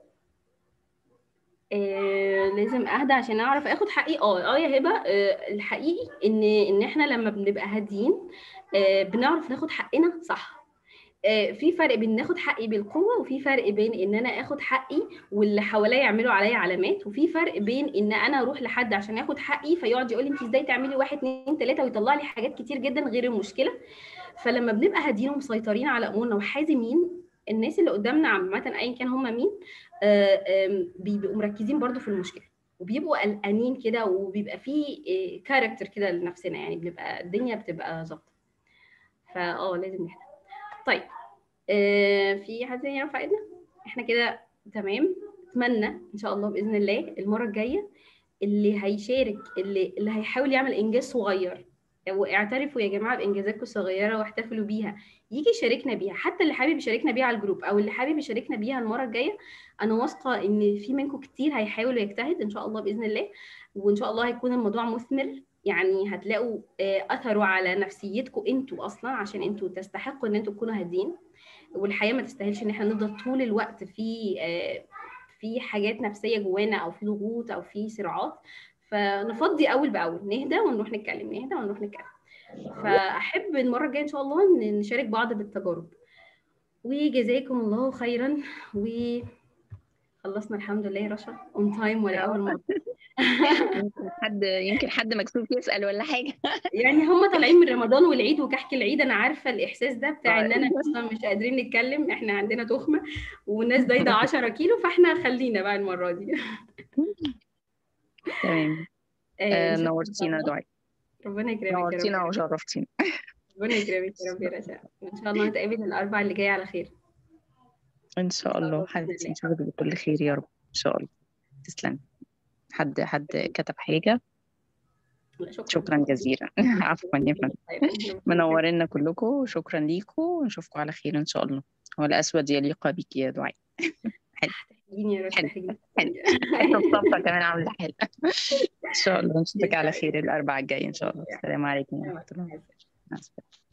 لازم اهدى عشان اعرف اخد حقي. يا هبه، الحقيقي ان احنا لما بنبقى هاديين بنعرف ناخد حقنا صح. في فرق بين ناخد حقي بالقوه، وفي فرق بين ان انا اخد حقي واللي حواليا يعملوا عليا علامات، وفي فرق بين ان انا اروح لحد عشان اخد حقي فيقعد يقول لي انت ازاي تعملي 1 2 3 ويطلع لي حاجات كتير جدا غير المشكله. فلما بنبقى هاديين ومسيطرين على امورنا وحازمين، الناس اللي قدامنا عامه ايا كان هم مين بيبقوا مركزين برضو في المشكله، وبيبقوا قلقانين كده، وبيبقى فيه كاركتر كده لنفسنا، يعني بنبقى الدنيا بتبقى ظابطه. لازم نهدى. طيب، في حد تاني يرفع ايدنا؟ احنا كده تمام. اتمنى ان شاء الله باذن الله المره الجايه اللي هيشارك، اللي هيحاول يعمل انجاز صغير، واعترفوا يا جماعه بانجازاتكم الصغيره واحتفلوا بيها، يجي يشاركنا بيها، حتى اللي حابب يشاركنا بيها على الجروب او اللي حابب يشاركنا بيها المره الجايه. انا واثقه ان في منكم كتير هيحاول ويجتهد ان شاء الله باذن الله، وان شاء الله هيكون الموضوع مثمر. يعني هتلاقوا اثره على نفسيتكم انتوا اصلا، عشان انتوا تستحقوا ان انتوا تكونوا هادين، والحياه ما تستاهلش ان احنا نفضل طول الوقت في حاجات نفسيه جوانا، او في ضغوط، او في صراعات. فنفضي اول باول، نهدى ونروح نتكلم، نهدى ونروح نتكلم. فاحب المره الجايه ان شاء الله نشارك بعض بالتجارب. وجزاكم الله خيرا. وخلصنا الحمد لله يا رشا اون تايم ولا اول مره. يمكن حد مكسوف يسأل ولا حاجة. يعني هم طالعين من رمضان والعيد وكحك العيد، انا عارفه الاحساس ده بتاع ان انا اصلا مش قادرين نتكلم، احنا عندنا تخمه والناس زايده 10 كيلو، فاحنا خلينا بقى المره دي. تمام. نشوفكم إن شاء نورتينا الله. دعاء، ربنا يكرمك يا رب. نورتينا وشرفتينا. ربنا يكرمك يا رب يا رشا، وان شاء الله نتقابل الاربعاء اللي جاي على خير. ان ان شاء شاء الله الله باذن حبيبتي، الله. نشوفك بكل خير يا رب ان شاء الله. تسلمي. حد كتب حاجة؟ لا، شكرا شكرا شكرا. جزيلا. عفوا يا فندم. ربنا يكرمك. منورنا كلكم، وشكرا ليكم، ونشوفكم على خير ان شاء الله. هو الاسود يليق بك يا دعاء. حلو تحييني يا رشا، حلو تحييني. حلو. حتى الصفة كمان عاملة حلو. ان شاء الله نشوفك على خير الاربعاء الجاي ان شاء الله. السلام عليكم ورحمة الله. مع السلامة.